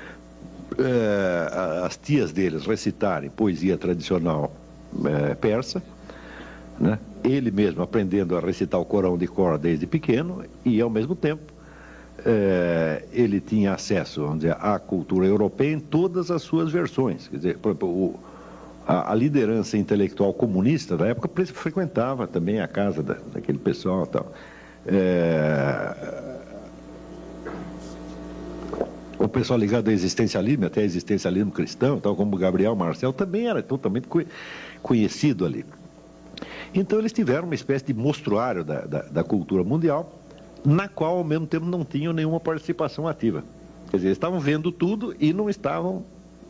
as tias deles recitarem poesia tradicional persa, né? Ele mesmo aprendendo a recitar o Corão de cor desde pequeno e, ao mesmo tempo, ele tinha acesso, vamos dizer, à cultura europeia em todas as suas versões. Quer dizer, por exemplo, a liderança intelectual comunista da época frequentava também a casa daquele pessoal e tal. o pessoal ligado ao existencialismo, até existencialismo cristão, tal como Gabriel Marcel, também era totalmente conhecido ali. Então eles tiveram uma espécie de mostruário da cultura mundial, na qual ao mesmo tempo não tinham nenhuma participação ativa. Quer dizer, eles estavam vendo tudo e não estavam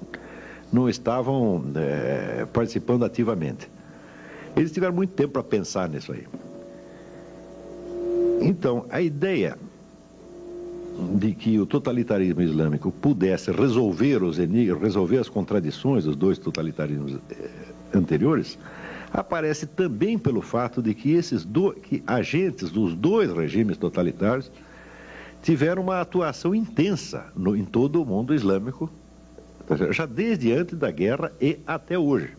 participando ativamente. Eles tiveram muito tempo para pensar nisso aí. Então, a ideia de que o totalitarismo islâmico pudesse resolver os enigmas, resolver as contradições dos dois totalitarismos anteriores, aparece também pelo fato de que que agentes dos dois regimes totalitários tiveram uma atuação intensa em todo o mundo islâmico, já desde antes da guerra e até hoje.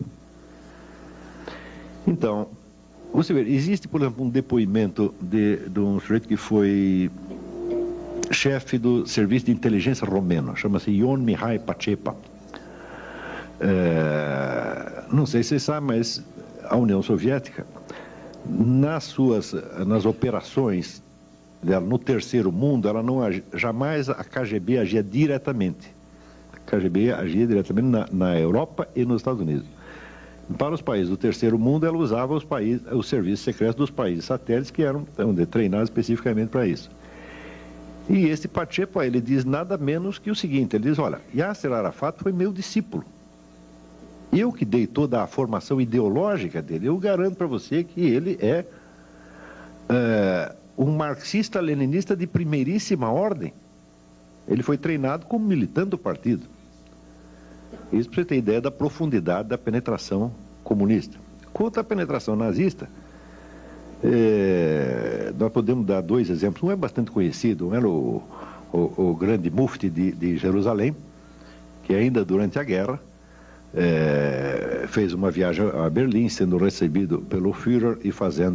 Então, você vê, existe, por exemplo, um depoimento de um sujeito que foi chefe do serviço de inteligência romeno, chama-se Ion Mihai Pacepa. Não sei se você sabe, mas a União Soviética, nas operações dela no terceiro mundo, ela não jamais a KGB agia diretamente. A KGB agia diretamente na Europa e nos Estados Unidos. Para os países do terceiro mundo, ela usava os serviços secretos dos países satélites que eram treinados especificamente para isso. E este Pacepa, ele diz nada menos que o seguinte, ele diz, olha, Yasser Arafat foi meu discípulo. Eu que dei toda a formação ideológica dele, eu garanto para você que ele é um marxista-leninista de primeiríssima ordem. Ele foi treinado como militante do partido. Isso para você ter ideia da profundidade da penetração comunista. Quanto à penetração nazista, nós podemos dar dois exemplos. Um é bastante conhecido, um era o grande mufti de Jerusalém, que ainda durante a guerra fez uma viagem a Berlim, sendo recebido pelo Führer e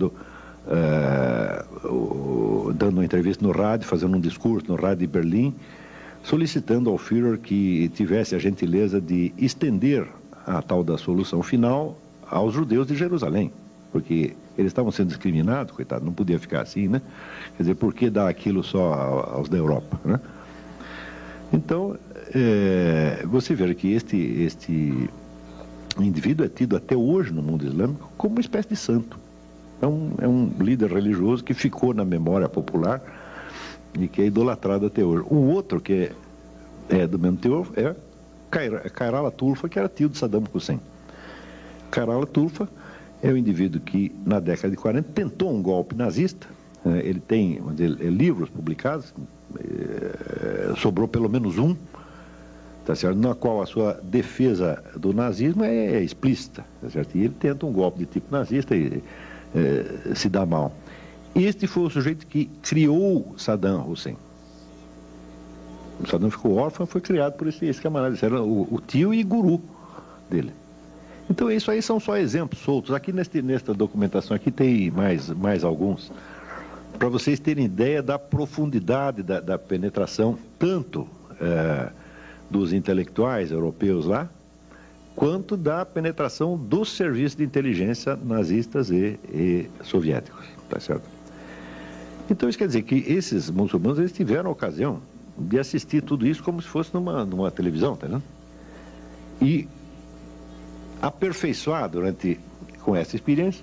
dando uma entrevista no rádio, fazendo um discurso no rádio de Berlim, solicitando ao Führer que tivesse a gentileza de estender a tal da solução final aos judeus de Jerusalém, porque eles estavam sendo discriminados, coitado, não podia ficar assim, né? Quer dizer, por que dar aquilo só aos da Europa, né? Então, você vê que este indivíduo é tido até hoje no mundo islâmico como uma espécie de santo. É um líder religioso que ficou na memória popular e que é idolatrado até hoje. Um outro que é do mesmo teor é Khairallah Tulfa, que era tio de Saddam Hussein. Khairallah Tulfa é um indivíduo que, na década de 40, tentou um golpe nazista. Ele tem livros publicados, sobrou pelo menos um, tá certo? Na qual a sua defesa do nazismo é explícita, tá certo? E ele tenta um golpe de tipo nazista e se dá mal. Este foi o sujeito que criou Saddam Hussein. O Saddam ficou órfão, foi criado por esse camarada. Esse era o tio e guru dele. Então isso aí são só exemplos soltos. Aqui nesta documentação aqui tem mais alguns, para vocês terem ideia da profundidade da penetração, tanto dos intelectuais europeus lá, quanto da penetração dos serviços de inteligência nazistas e soviéticos, tá certo? Então isso quer dizer que esses muçulmanos, eles tiveram a ocasião de assistir tudo isso como se fosse numa televisão, tá vendo? E aperfeiçoar com essa experiência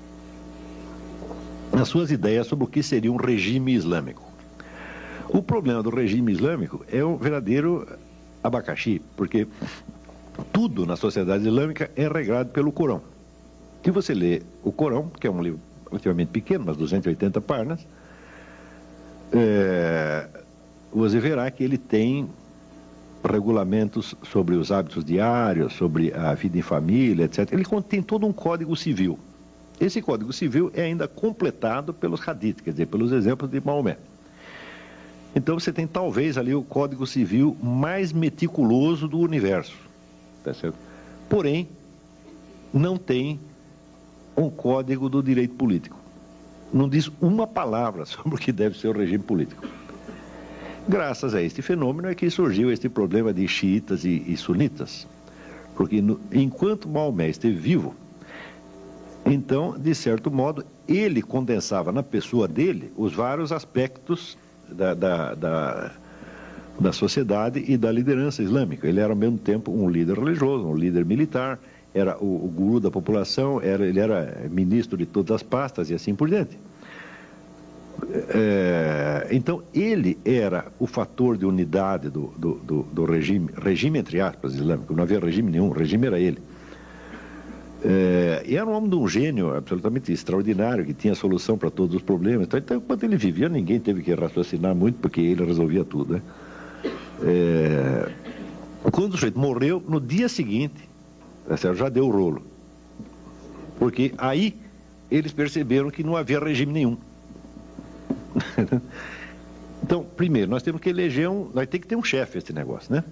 as suas ideias sobre o que seria um regime islâmico. O problema do regime islâmico é um verdadeiro abacaxi, porque tudo na sociedade islâmica é regrado pelo Corão. Se você lê o Corão, que é um livro relativamente pequeno, umas 280 páginas, você verá que ele tem regulamentos sobre os hábitos diários, sobre a vida em família, etc. Ele contém todo um código civil. Esse código civil é ainda completado pelos hadiths, quer dizer, pelos exemplos de Maomé. Então você tem talvez ali o código civil mais meticuloso do universo, tá certo? Porém, não tem um código do direito político. Não diz uma palavra sobre o que deve ser o regime político. Graças a este fenômeno é que surgiu este problema de xiitas e sunitas. Porque enquanto Maomé esteve vivo, então, de certo modo, ele condensava na pessoa dele os vários aspectos da sociedade e da liderança islâmica. Ele era, ao mesmo tempo, um líder religioso, um líder militar, era o guru da população, ele era ministro de todas as pastas e assim por diante. Então, ele era o fator de unidade do regime entre aspas, islâmico. Não havia regime nenhum, o regime era ele. E era um homem de um gênio absolutamente extraordinário, que tinha solução para todos os problemas. Então, enquanto ele vivia, ninguém teve que raciocinar muito, porque ele resolvia tudo, né? Quando o sujeito morreu, no dia seguinte, já deu o rolo. Porque aí eles perceberam que não havia regime nenhum. Então, primeiro, nós temos que eleger nós temos que ter um chefe esse negócio, né?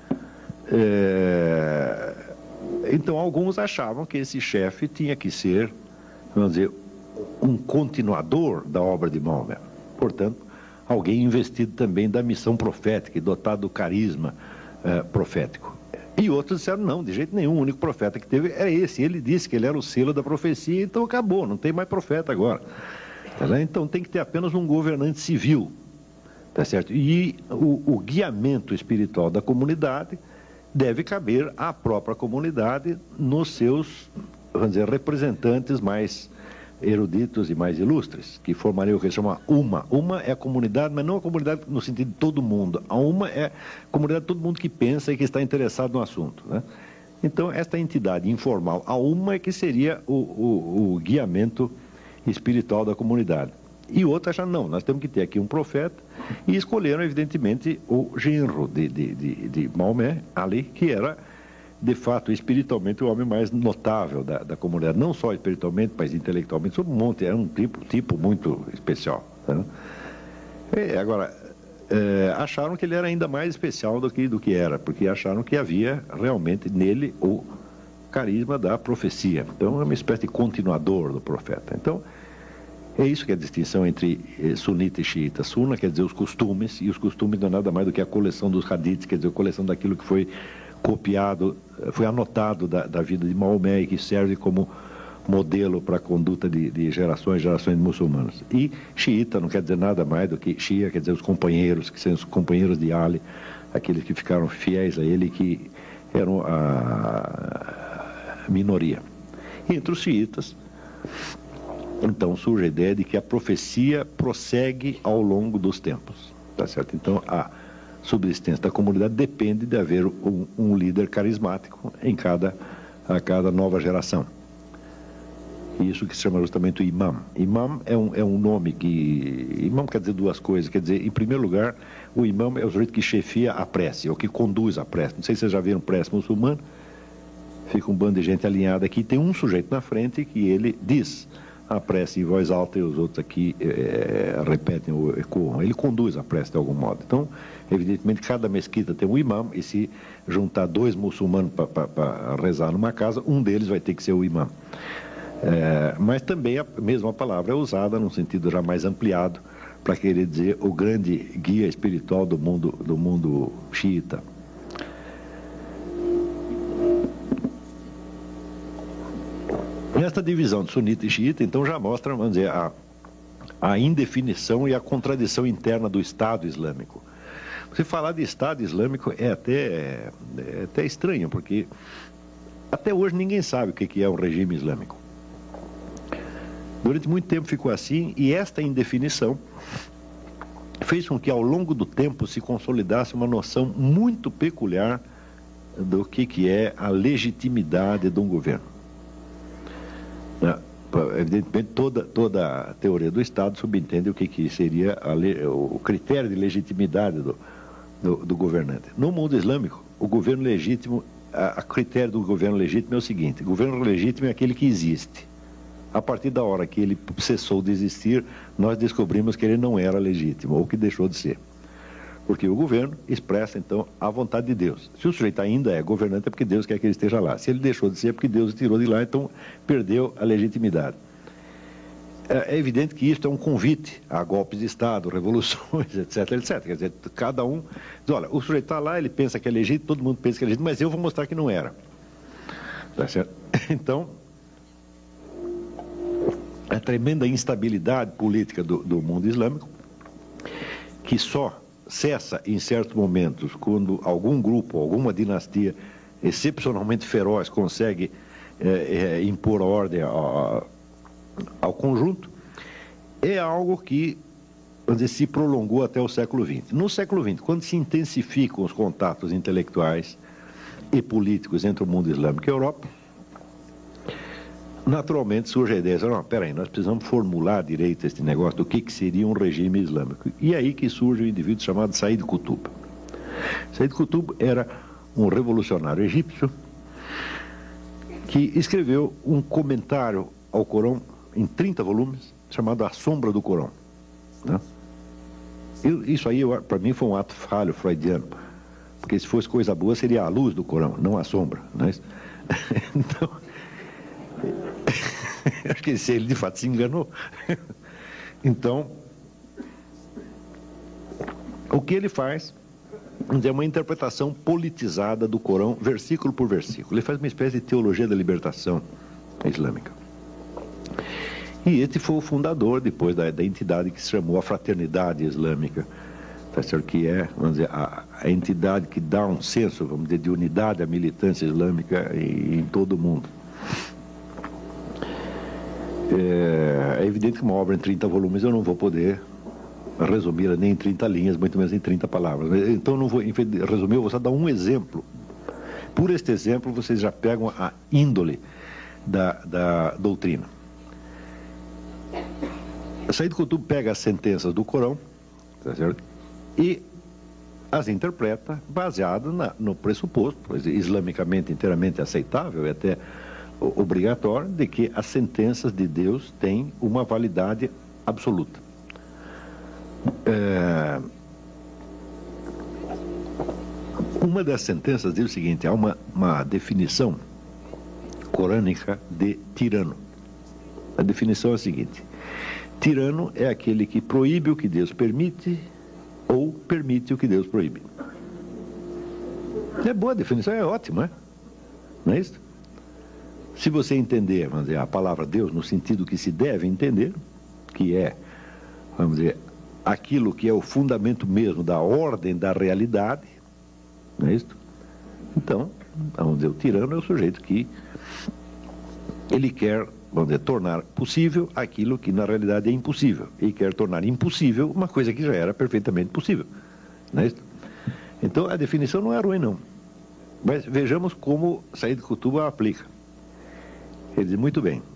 Então, alguns achavam que esse chefe tinha que ser, vamos dizer, um continuador da obra de Maomé. Portanto, alguém investido também da missão profética e dotado do carisma profético. E outros disseram, não, de jeito nenhum, o único profeta que teve era esse. Ele disse que ele era o selo da profecia, então acabou, não tem mais profeta agora. Então tem que ter apenas um governante civil, tá certo? E o guiamento espiritual da comunidade deve caber à própria comunidade nos seus, vamos dizer, representantes mais eruditos e mais ilustres, que formariam o que se chama Uma. Uma é a comunidade, mas não a comunidade no sentido de todo mundo. A Uma é a comunidade de todo mundo que pensa e que está interessado no assunto, né? Então, esta entidade informal, a Uma, é que seria o guiamento espiritual da comunidade. E outra acharam, não, nós temos que ter aqui um profeta, e escolheram, evidentemente, o genro de Maomé, Ali, que era, de fato, espiritualmente, o homem mais notável da comunidade, não só espiritualmente, mas intelectualmente, sobre um monte, era um tipo muito especial. Né? Agora, acharam que ele era ainda mais especial do que era, porque acharam que havia realmente nele o carisma da profecia. Então, é uma espécie de continuador do profeta. Então, é isso que é a distinção entre sunita e xiita. Sunna quer dizer os costumes, e os costumes não é nada mais do que a coleção dos hadiths, quer dizer, a coleção daquilo que foi copiado, foi anotado da vida de Maomé e que serve como modelo para a conduta de gerações e gerações de muçulmanos. E xiita não quer dizer nada mais do que Shia, quer dizer os companheiros, que são os companheiros de Ali, aqueles que ficaram fiéis a ele, que eram a minoria. E entre os xiitas, então, surge a ideia de que a profecia prossegue ao longo dos tempos, tá certo? Então, a subsistência da comunidade depende de haver um líder carismático a cada nova geração. Isso que se chama justamente o imam. Imam é um nome que... Imam quer dizer duas coisas. Quer dizer, em primeiro lugar, o imam é o sujeito que chefia a prece, ou que conduz a prece. Não sei se vocês já viram prece muçulmana. Fica um bando de gente alinhada aqui. Tem um sujeito na frente que ele diz a prece em voz alta e os outros aqui repetem ou ecoam. Ele conduz a prece de algum modo. Então, evidentemente, cada mesquita tem um imam, e se juntar dois muçulmanos para rezar numa casa, um deles vai ter que ser o imam. Mas também a mesma palavra é usada num sentido já mais ampliado para querer dizer o grande guia espiritual do mundo xiita. Esta divisão de sunita e xiita, então, já mostra, vamos dizer, a indefinição e a contradição interna do Estado Islâmico. Você falar de Estado Islâmico é até estranho, porque até hoje ninguém sabe o que é um regime islâmico. Durante muito tempo ficou assim, e esta indefinição fez com que, ao longo do tempo, se consolidasse uma noção muito peculiar do que é a legitimidade de um governo. Evidentemente, toda a teoria do Estado subentende o que seria o critério de legitimidade do governante. No mundo islâmico, o governo legítimo, a critério do governo legítimo é o seguinte: o governo legítimo é aquele que existe. A partir da hora que ele cessou de existir, nós descobrimos que ele não era legítimo, ou que deixou de ser. Porque o governo expressa, então, a vontade de Deus. Se o sujeito ainda é governante, é porque Deus quer que ele esteja lá. Se ele deixou de ser, é porque Deus o tirou de lá, então perdeu a legitimidade. É evidente que isso é um convite a golpes de Estado, revoluções, etc, etc. Quer dizer, cada um diz, olha, o sujeito está lá, ele pensa que é legítimo, todo mundo pensa que é legítimo, mas eu vou mostrar que não era. Tá certo? Então, a tremenda instabilidade política do mundo islâmico, que só cessa em certos momentos, quando algum grupo, alguma dinastia excepcionalmente feroz consegue impor ordem ao conjunto, é algo que, vamos dizer, se prolongou até o século XX. No século XX, quando se intensificam os contatos intelectuais e políticos entre o mundo islâmico e a Europa, naturalmente surge a ideia, não, peraí, nós precisamos formular direito este negócio do que seria um regime islâmico. E aí que surge um indivíduo chamado Said Qutb. Said Qutb era um revolucionário egípcio que escreveu um comentário ao Corão em 30 volumes, chamado A Sombra do Corão. Né? Isso aí, para mim, foi um ato falho freudiano, porque se fosse coisa boa, seria a luz do Corão, não a sombra. Né? Então, acho que ele de fato se enganou. Então, o que ele faz é uma interpretação politizada do Corão, versículo por versículo. Ele faz uma espécie de teologia da libertação islâmica. E este foi o fundador, depois, da entidade que se chamou a Fraternidade Islâmica, tá certo? Que é, vamos dizer, a entidade que dá um senso, vamos dizer, de unidade à militância islâmica em todo o mundo. É evidente que uma obra em 30 volumes eu não vou poder resumir nem em 30 linhas, muito menos em 30 palavras. Então, não vou resumir, eu vou só dar um exemplo. Por este exemplo, vocês já pegam a índole da doutrina. Said Qutb pega as sentenças do Corão, tá certo? E as interpreta baseado no pressuposto, islamicamente inteiramente aceitável e até obrigatório, de que as sentenças de Deus têm uma validade absoluta. Uma das sentenças diz o seguinte: há uma definição corânica de tirano. A definição é a seguinte: tirano é aquele que proíbe o que Deus permite ou permite o que Deus proíbe. É boa a definição, é ótima, não é isso? Se você entender, vamos dizer, a palavra Deus no sentido que se deve entender, que é, vamos dizer, aquilo que é o fundamento mesmo da ordem da realidade, não é isso? Então, vamos dizer, o tirano é o sujeito que ele quer, vamos dizer, tornar possível aquilo que na realidade é impossível, e quer tornar impossível uma coisa que já era perfeitamente possível, não é isso? Então, a definição não é ruim, não. Mas vejamos como Said Qutb a aplica. Ele diz, muito bem,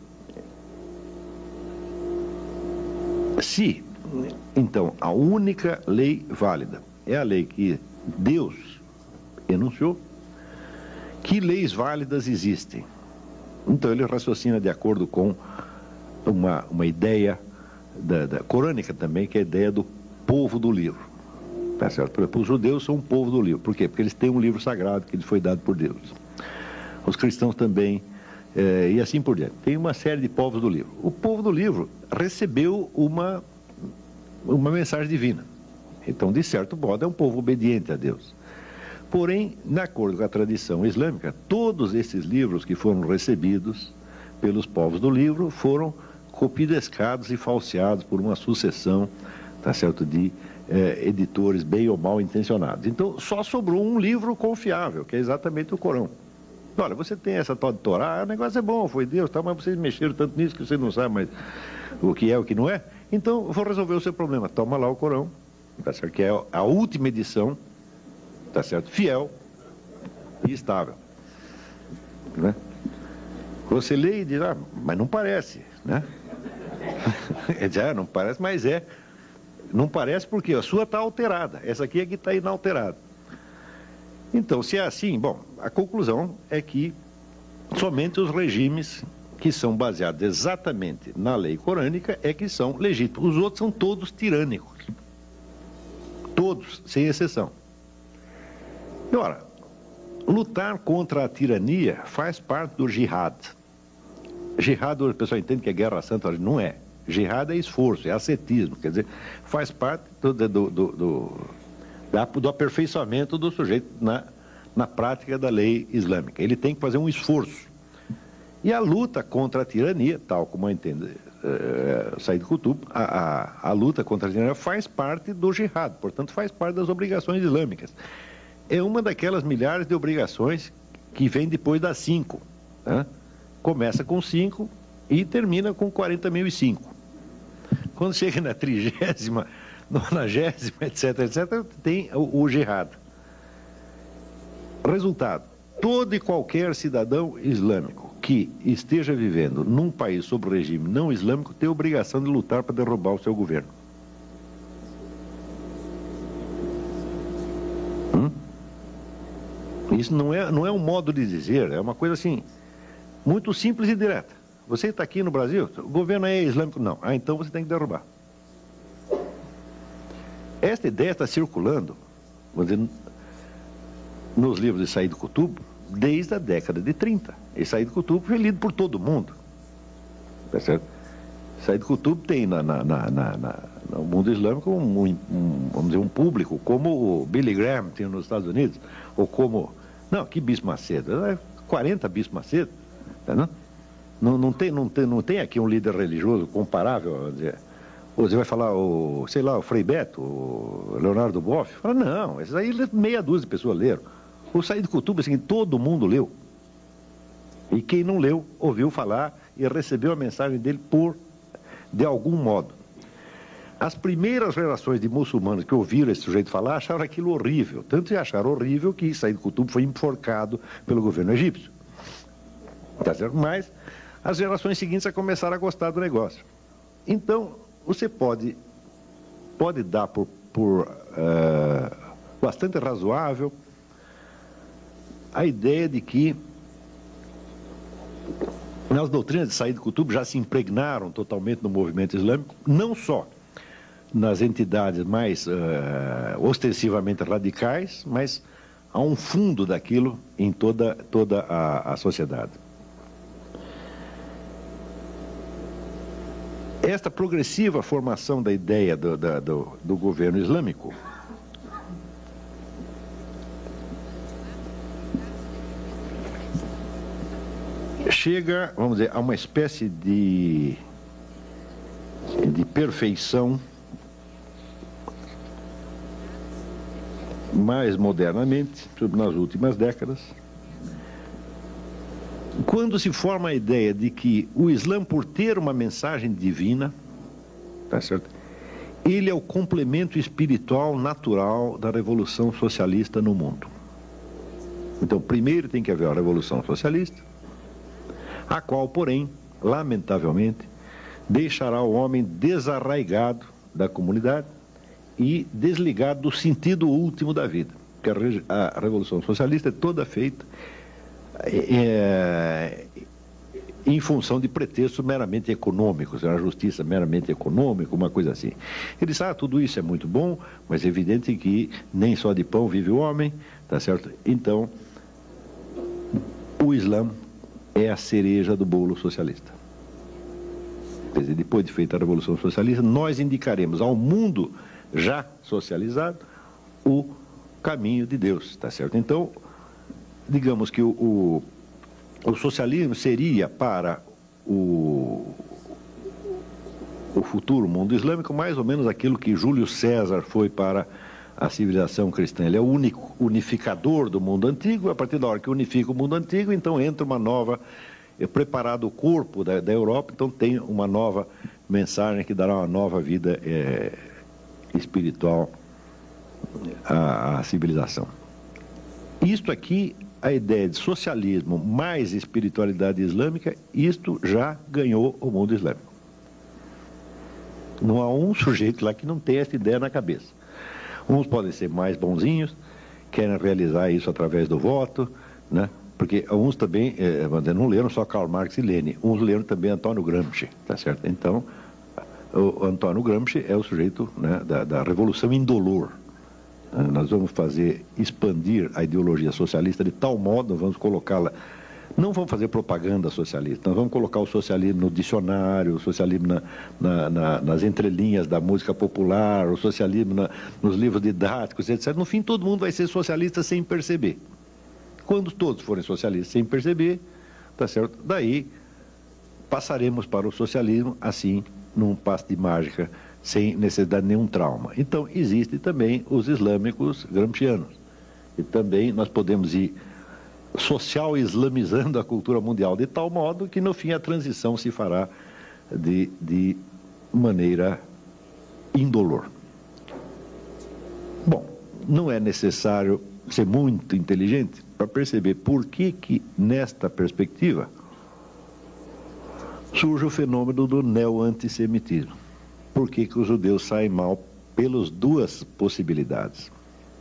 se, então, a única lei válida é a lei que Deus enunciou, que leis válidas existem? Então ele raciocina de acordo com uma ideia da corânica também, que é a ideia do povo do livro. Tá certo? Por exemplo, os judeus são um povo do livro. Por quê? Porque eles têm um livro sagrado que lhes foi dado por Deus. Os cristãos também, e assim por diante. Tem uma série de povos do livro. O povo do livro recebeu uma mensagem divina. Então, de certo modo, é um povo obediente a Deus. Porém, de acordo com a tradição islâmica, todos esses livros que foram recebidos pelos povos do livro foram copidescados e falseados por uma sucessão, tá certo, de editores bem ou mal intencionados. Então, só sobrou um livro confiável, que é exatamente o Corão. Olha, você tem essa tal de Torá, o negócio é bom, foi Deus, tá, mas vocês mexeram tanto nisso que você não sabe mais o que é o que não é. Então, eu vou resolver o seu problema. Toma lá o Corão, tá certo, que é a última edição, tá certo, fiel e estável. Né? Você lê e diz, mas não parece, né? Ele diz, não parece, mas é. Não parece porque a sua está alterada, essa aqui é que está inalterada. Então, se é assim, bom, a conclusão é que somente os regimes que são baseados exatamente na lei corânica é que são legítimos. Os outros são todos tirânicos. Todos, sem exceção. E, ora, lutar contra a tirania faz parte do jihad. Jihad, o pessoal entende que é guerra santa, não é. Jihad é esforço, é ascetismo, quer dizer, faz parte do aperfeiçoamento do sujeito na prática da lei islâmica. Ele tem que fazer um esforço. E a luta contra a tirania, tal como Said Qutb, a luta contra a tirania faz parte do jihad, portanto faz parte das obrigações islâmicas. É uma daquelas milhares de obrigações que vem depois das 5. Né? Começa com 5 e termina com 40.005. Quando chega na 30ª, 90ª, etc., tem o jihad. Resultado, todo e qualquer cidadão islâmico que esteja vivendo num país sob regime não islâmico tem a obrigação de lutar para derrubar o seu governo. Isso não é um modo de dizer, é uma coisa assim, muito simples e direta. Você está aqui no Brasil, o governo é islâmico? Não. Ah, então você tem que derrubar. Esta ideia está circulando, vamos dizer, nos livros de Said Qutb desde a década de 30. E Said Qutb foi lido por todo mundo. Tá certo? Said Qutb tem no mundo islâmico vamos dizer, um público como o Billy Graham tem nos Estados Unidos, ou como... Não, que Bispo Macedo? 40 Bispo Macedo. Tá, não tem aqui um líder religioso comparável, vamos dizer. Você vai falar, o Frei Beto, o Leonardo Boff? Fala, não, esses aí meia dúzia de pessoas leram. O Said Qutb, assim, todo mundo leu. E quem não leu, ouviu falar e recebeu a mensagem dele de algum modo. As primeiras gerações de muçulmanos que ouviram esse sujeito falar acharam aquilo horrível. Tanto que acharam horrível que Said Qutb foi enforcado pelo governo egípcio. Tá certo? Mas as gerações seguintes começaram a gostar do negócio. Então, você pode dar por bastante razoável a ideia de que as doutrinas de Said Qutb já se impregnaram totalmente no movimento islâmico, não só nas entidades mais ostensivamente radicais, mas há um fundo daquilo em toda a sociedade. Esta progressiva formação da ideia do governo islâmico chega, vamos dizer, a uma espécie de perfeição mais modernamente, nas últimas décadas, quando se forma a ideia de que o Islã, por ter uma mensagem divina, tá certo? Ele é o complemento espiritual natural da revolução socialista no mundo. Então, primeiro tem que haver a revolução socialista, a qual, porém, lamentavelmente, deixará o homem desarraigado da comunidade e desligado do sentido último da vida. Porque a Revolução Socialista é toda feita em função de pretextos meramente econômicos, a justiça meramente econômica, uma coisa assim. Ele diz, tudo isso é muito bom, mas é evidente que nem só de pão vive o homem, tá certo? Então, o Islã é a cereja do bolo socialista. Quer dizer, depois de feita a Revolução Socialista, nós indicaremos ao mundo já socializado o caminho de Deus, tá certo? Então, digamos que o socialismo seria para o futuro mundo islâmico mais ou menos aquilo que Júlio César foi para a civilização cristã. Ele é o único unificador do mundo antigo. A partir da hora que unifica o mundo antigo, então entra uma nova, preparado o corpo da Europa, então tem uma nova mensagem que dará uma nova vida espiritual à civilização. Isto aqui, a ideia de socialismo mais espiritualidade islâmica, isto já ganhou o mundo islâmico. Não há um sujeito lá que não tenha essa ideia na cabeça. Uns podem ser mais bonzinhos, querem realizar isso através do voto, né? Porque uns também não leram só Karl Marx e Lenin, uns leram também Antônio Gramsci, tá certo? Então, o Antônio Gramsci é o sujeito, né, da revolução indolor. Nós vamos expandir a ideologia socialista de tal modo, nós vamos colocá-la, não vamos fazer propaganda socialista, nós vamos colocar o socialismo no dicionário, o socialismo nas entrelinhas da música popular, o socialismo nos livros didáticos, etc. No fim, todo mundo vai ser socialista sem perceber. Quando todos forem socialistas sem perceber, tá certo? Daí passaremos para o socialismo assim, num passe de mágica, sem necessidade de nenhum trauma. Então, existem também os islâmicos gramscianos. E também nós podemos ir social islamizando a cultura mundial, de tal modo que, no fim, a transição se fará de maneira indolor. Bom, não é necessário ser muito inteligente para perceber por que nesta perspectiva, surge o fenômeno do neo-antissemitismo. Por que os judeus saem mal pelas duas possibilidades?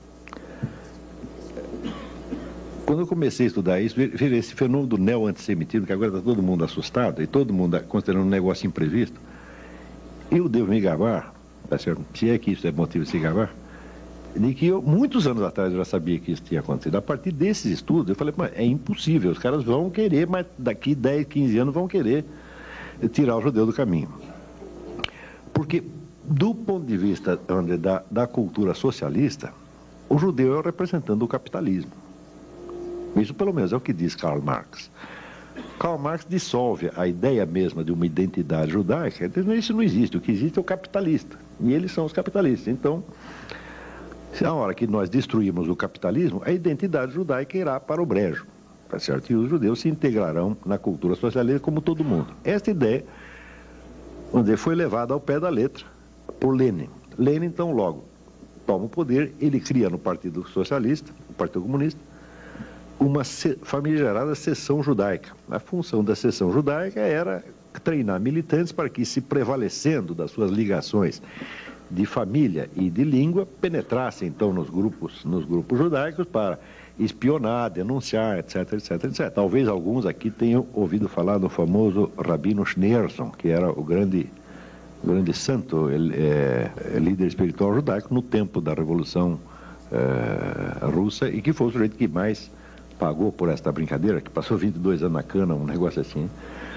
Quando eu comecei a estudar isso, veja esse fenômeno do neo-antissemitismo, que agora está todo mundo assustado e todo mundo considerando um negócio imprevisto, eu devo me gabar, tá certo? Se é que isso é motivo de se gabar, de que muitos anos atrás eu já sabia que isso tinha acontecido. A partir desses estudos, eu falei, mas é impossível, os caras vão querer, mas daqui 10, 15 anos vão querer tirar o judeu do caminho. Porque, do ponto de vista da cultura socialista, o judeu é o representante do capitalismo. Isso, pelo menos, é o que diz Karl Marx. Karl Marx dissolve a ideia mesma de uma identidade judaica. Isso não existe. O que existe é o capitalista. E eles são os capitalistas. Então, a hora que nós destruímos o capitalismo, a identidade judaica irá para o brejo. Tá certo? E os judeus se integrarão na cultura socialista como todo mundo. Esta ideia, vamos dizer, foi levada ao pé da letra por Lenin. Lenin, então, logo toma o poder, ele cria no Partido Socialista, no Partido Comunista, uma famigerada seção judaica. A função da seção judaica era treinar militantes para que, se prevalecendo das suas ligações de família e de língua, penetrassem então nos grupos judaicos para espionar, denunciar, etc, etc, etc. Talvez alguns aqui tenham ouvido falar do famoso Rabino Schneerson, que era o grande santo, líder espiritual judaico no tempo da Revolução Russa, e que foi o sujeito que mais pagou por esta brincadeira, que passou 22 anos na cana, um negócio assim.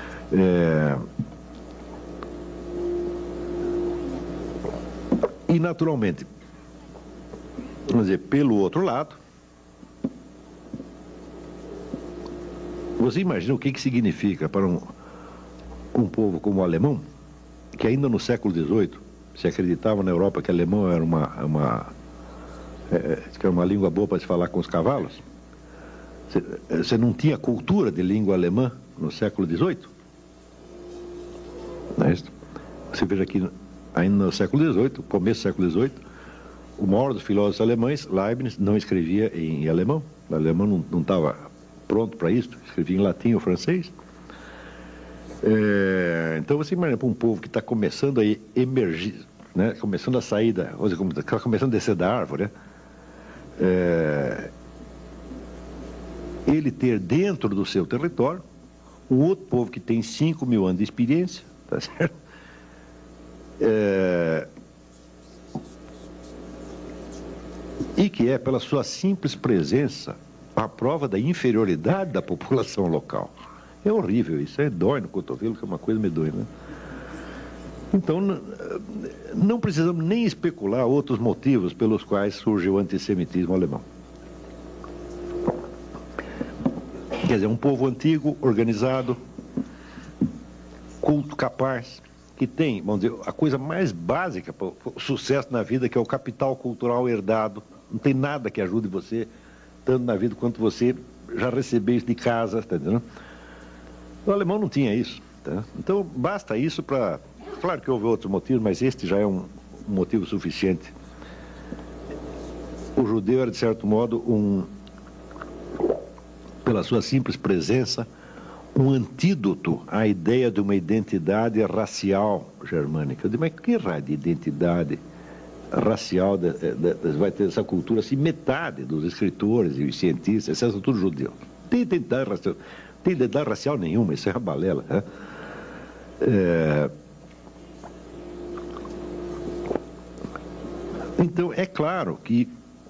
E, naturalmente, vamos dizer, pelo outro lado, você imagina o que significa para um povo como o alemão, que ainda no século XVIII se acreditava na Europa que o alemão era uma língua boa para se falar com os cavalos. Você não tinha cultura de língua alemã no século XVIII? Não é isso? Você veja aqui, ainda no século XVIII, começo do século XVIII, o maior dos filósofos alemães, Leibniz, não escrevia em alemão. O alemão não estava pronto para isso, escrevia em latim ou francês. Então você imagina para um povo que está começando a emergir, né? Começando a sair está começando a descer da árvore, né? Ele ter dentro do seu território um outro povo que tem 5.000 anos de experiência, tá certo? E que é, pela sua simples presença, a prova da inferioridade da população local. É horrível isso, dói no cotovelo, que é uma coisa medonha, né? Então, não precisamos nem especular outros motivos pelos quais surge o antissemitismo alemão. Quer dizer, um povo antigo, organizado, culto, capaz, que tem, vamos dizer, a coisa mais básica para o sucesso na vida, que é o capital cultural herdado. Não tem nada que ajude você, tanto na vida quanto você já recebeu isso de casa, está entendendo? O alemão não tinha isso, tá? Então, basta isso para... Claro que houve outros motivos, mas este já é um motivo suficiente. O judeu era, de certo modo, pela sua simples presença, um antídoto à ideia de uma identidade racial germânica. Eu digo, mas que raio de identidade racial vai ter essa cultura? Assim, metade dos escritores e os cientistas, são tudo judeus. Tem identidade racial. Tem identidade racial nenhuma, isso é uma balela, né? Então, é claro que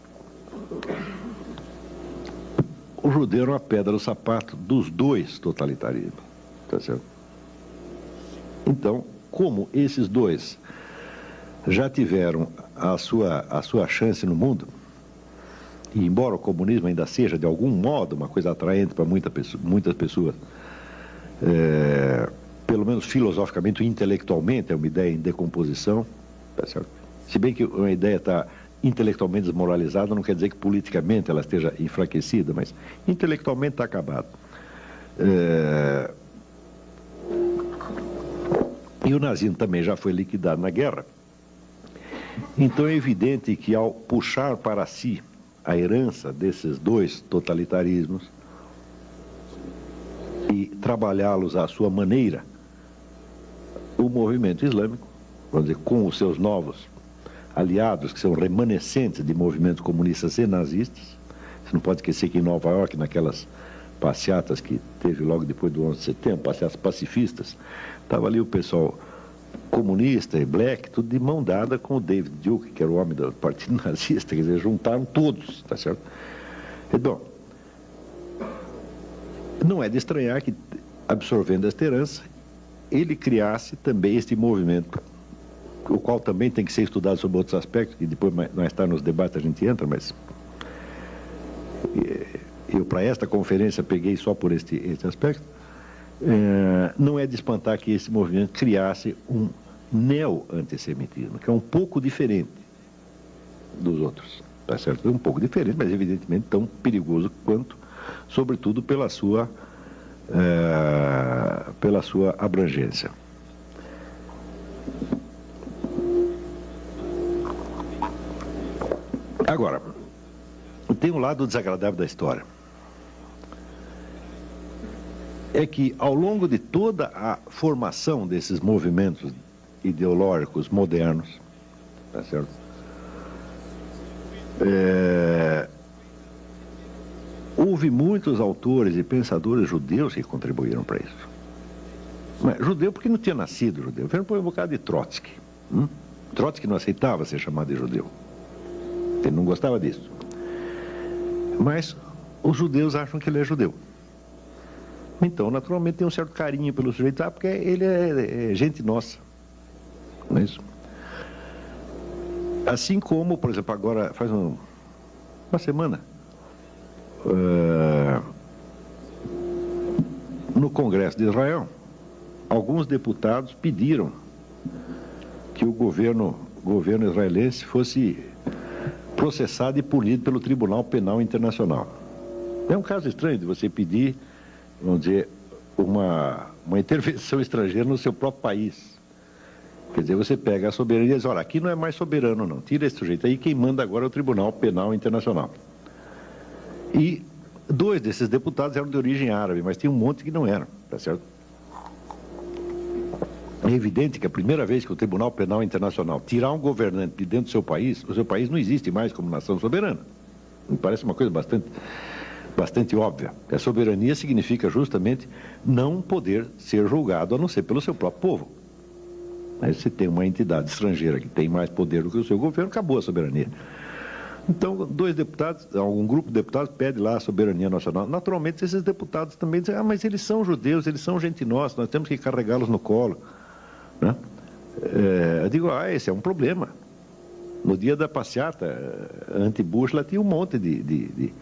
o judeu era uma pedra no sapato dos dois totalitarismos, tá certo? Então, como esses dois já tiveram a sua chance no mundo, e embora o comunismo ainda seja, de algum modo, uma coisa atraente para muitas pessoas, pelo menos filosoficamente, intelectualmente, é uma ideia em decomposição, tá certo? Se bem que uma ideia está intelectualmente desmoralizada, não quer dizer que politicamente ela esteja enfraquecida, mas intelectualmente está acabada. E o nazismo também já foi liquidado na guerra. Então é evidente que ao puxar para si a herança desses dois totalitarismos e trabalhá-los à sua maneira, o movimento islâmico, vamos dizer, com os seus novos aliados, que são remanescentes de movimentos comunistas e nazistas. Você não pode esquecer que em Nova York, naquelas passeatas que teve logo depois do 11 de setembro, passeatas pacifistas, estava ali o pessoal comunista e black, tudo de mão dada com o David Duke, que era o homem do partido nazista, quer dizer, juntaram todos, tá certo? Então, não é de estranhar que, absorvendo esta herança, ele criasse também este movimento, o qual também tem que ser estudado sob outros aspectos, que depois mais tarde nos debates a gente entra, mas eu para esta conferência peguei só por este aspecto. Não é de espantar que esse movimento criasse um neo-antissemitismo, que é um pouco diferente dos outros, tá certo? É um pouco diferente, mas evidentemente tão perigoso quanto, sobretudo pela sua abrangência. Agora, tem um lado desagradável da história. É que, ao longo de toda a formação desses movimentos ideológicos modernos, tá certo? Houve muitos autores e pensadores judeus que contribuíram para isso. Mas, judeu porque não tinha nascido judeu. Foi um bocado de Trotsky. Trotsky não aceitava ser chamado de judeu. Ele não gostava disso. Mas os judeus acham que ele é judeu. Então, naturalmente, tem um certo carinho pelo sujeito, porque ele é gente nossa. Não é isso? Assim como, por exemplo, agora, faz uma semana, no Congresso de Israel, alguns deputados pediram que o governo israelense fosse processado e punido pelo Tribunal Penal Internacional. É um caso estranho de você pedir, vamos dizer, uma intervenção estrangeira no seu próprio país. Quer dizer, você pega a soberania e diz, olha, aqui não é mais soberano não, tira esse sujeito aí, quem manda agora é o Tribunal Penal Internacional. E 2 desses deputados eram de origem árabe, mas tinha um monte que não eram, tá certo? É evidente que a primeira vez que o Tribunal Penal Internacional tirar um governante de dentro do seu país, o seu país não existe mais como nação soberana. Me parece uma coisa bastante óbvia. A soberania significa justamente não poder ser julgado a não ser pelo seu próprio povo. Mas se tem uma entidade estrangeira que tem mais poder do que o seu governo, acabou a soberania. Então, 2 deputados, um grupo de deputados pede lá a soberania nacional. Naturalmente, esses deputados também dizem, mas eles são judeus, eles são gente nossa, nós temos que carregá-los no colo. Né? Eu digo, esse é um problema. No dia da passeata anti-Bush, lá tinha um monte de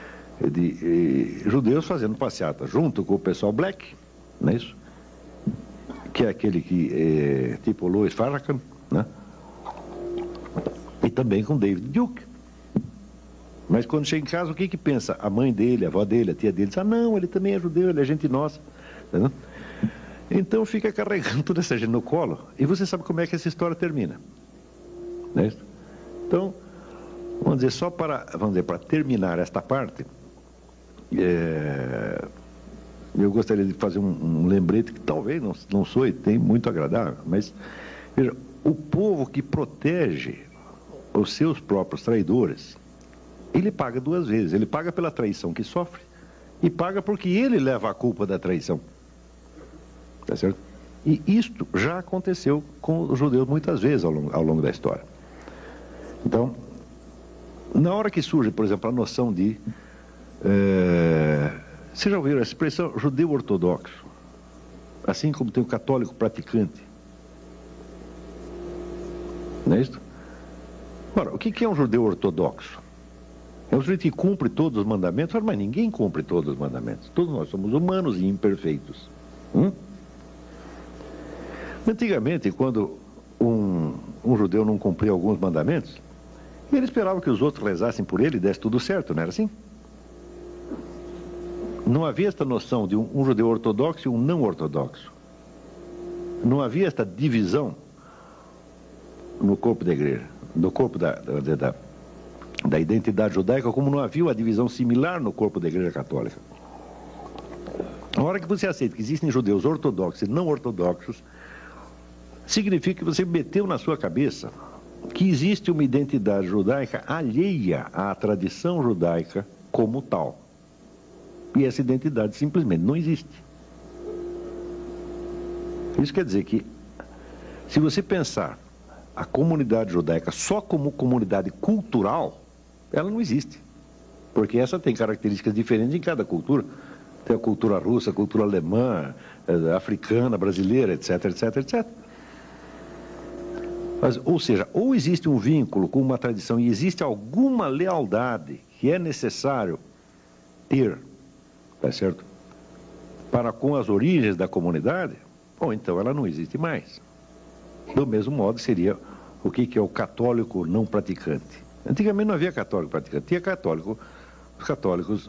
judeus fazendo passeata, junto com o pessoal black, não é isso? Que é aquele que tipo Louis Farrakhan, né? E também com David Duke. Mas quando chega em casa, o que pensa? A mãe dele, a avó dele, a tia dele diz, não, ele também é judeu, ele é gente nossa. Entendeu? Então fica carregando toda essa gente no colo, e você sabe como é que essa história termina. Não é isso? Então, vamos dizer, só para terminar esta parte, eu gostaria de fazer um lembrete que talvez não soe tem muito agradável, mas veja, o povo que protege os seus próprios traidores, ele paga 2 vezes. Ele paga pela traição que sofre e paga porque ele leva a culpa da traição. Tá certo? E isto já aconteceu com os judeus muitas vezes ao longo da história. Então, na hora que surge, por exemplo, a noção de... Vocês já ouviram a expressão judeu ortodoxo? Assim como tem o católico praticante. Não é isso? Ora, o que é um judeu ortodoxo? É um sujeito que cumpre todos os mandamentos, mas ninguém cumpre todos os mandamentos. Todos nós somos humanos e imperfeitos. Antigamente, quando um judeu não cumpria alguns mandamentos, ele esperava que os outros rezassem por ele e desse tudo certo, não era assim? Não havia esta noção de um judeu ortodoxo e um não ortodoxo. Não havia esta divisão no corpo da igreja, no corpo da identidade judaica, como não havia uma divisão similar no corpo da igreja católica. A hora que você aceita que existem judeus ortodoxos e não ortodoxos, significa que você meteu na sua cabeça que existe uma identidade judaica alheia à tradição judaica como tal. E essa identidade simplesmente não existe. Isso quer dizer que, se você pensar a comunidade judaica só como comunidade cultural, ela não existe. Porque essa tem características diferentes em cada cultura. Tem a cultura russa, a cultura alemã, africana, brasileira, etc, etc, etc. Mas, ou seja, ou existe um vínculo com uma tradição e existe alguma lealdade que é necessário ter, tá certo? Para com as origens da comunidade, ou então ela não existe mais. Do mesmo modo seria o que é o católico não praticante. Antigamente não havia católico praticante, tinha católico, os católicos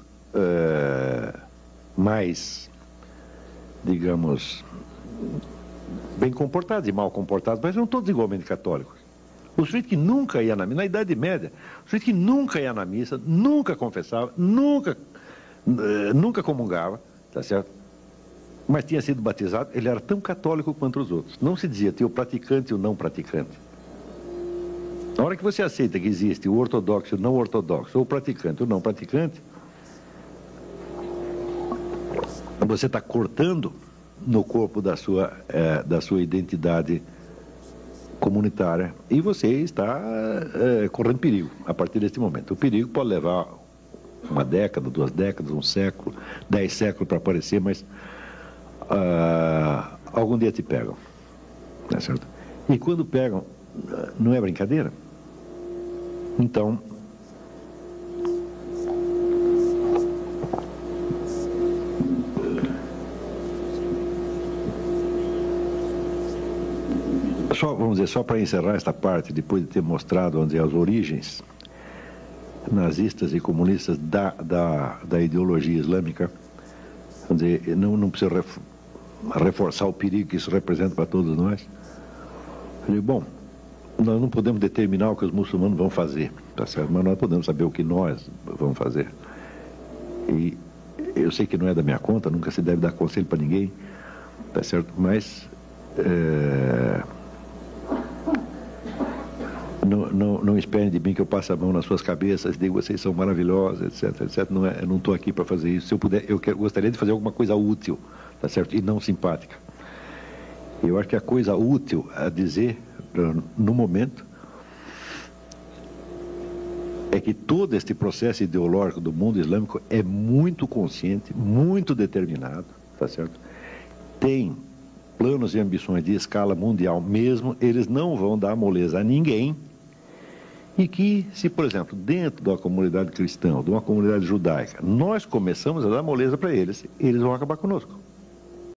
mais, digamos, bem comportados e mal comportados, mas não todos igualmente católicos. O sujeito que nunca ia na missa, na Idade Média, o sujeito que nunca ia na missa, nunca confessava, nunca comungava, tá certo? Mas tinha sido batizado, ele era tão católico quanto os outros. Não se dizia tinha o praticante e o não praticante. Na hora que você aceita que existe o ortodoxo e o não ortodoxo, ou o praticante e o não praticante, você está cortando no corpo da sua identidade comunitária e você está correndo perigo a partir deste momento. O perigo pode levar uma década, 2 décadas, 1 século, 10 séculos para aparecer, mas algum dia te pegam, tá certo? E quando pegam, não é brincadeira. Então, vamos dizer, só para encerrar esta parte, depois de ter mostrado, vamos dizer, as origens nazistas e comunistas da ideologia islâmica, vamos dizer, não precisa reforçar o perigo que isso representa para todos nós. Eu digo, bom, nós não podemos determinar o que os muçulmanos vão fazer, tá certo? Mas nós podemos saber o que nós vamos fazer. E eu sei que não é da minha conta, nunca se deve dar conselho para ninguém, tá certo? Mas não esperem de mim que eu passe a mão nas suas cabeças, digo, vocês são maravilhosos, etc, etc. Eu não estou aqui para fazer isso. Se eu puder, gostaria de fazer alguma coisa útil, tá certo? E não simpática. Eu acho que a coisa útil a dizer, no momento, é que todo este processo ideológico do mundo islâmico é muito consciente, muito determinado, tá certo? Tem planos e ambições de escala mundial mesmo, eles não vão dar moleza a ninguém. E que, se, por exemplo, dentro da comunidade cristã, de uma comunidade judaica, nós começamos a dar moleza para eles, eles vão acabar conosco.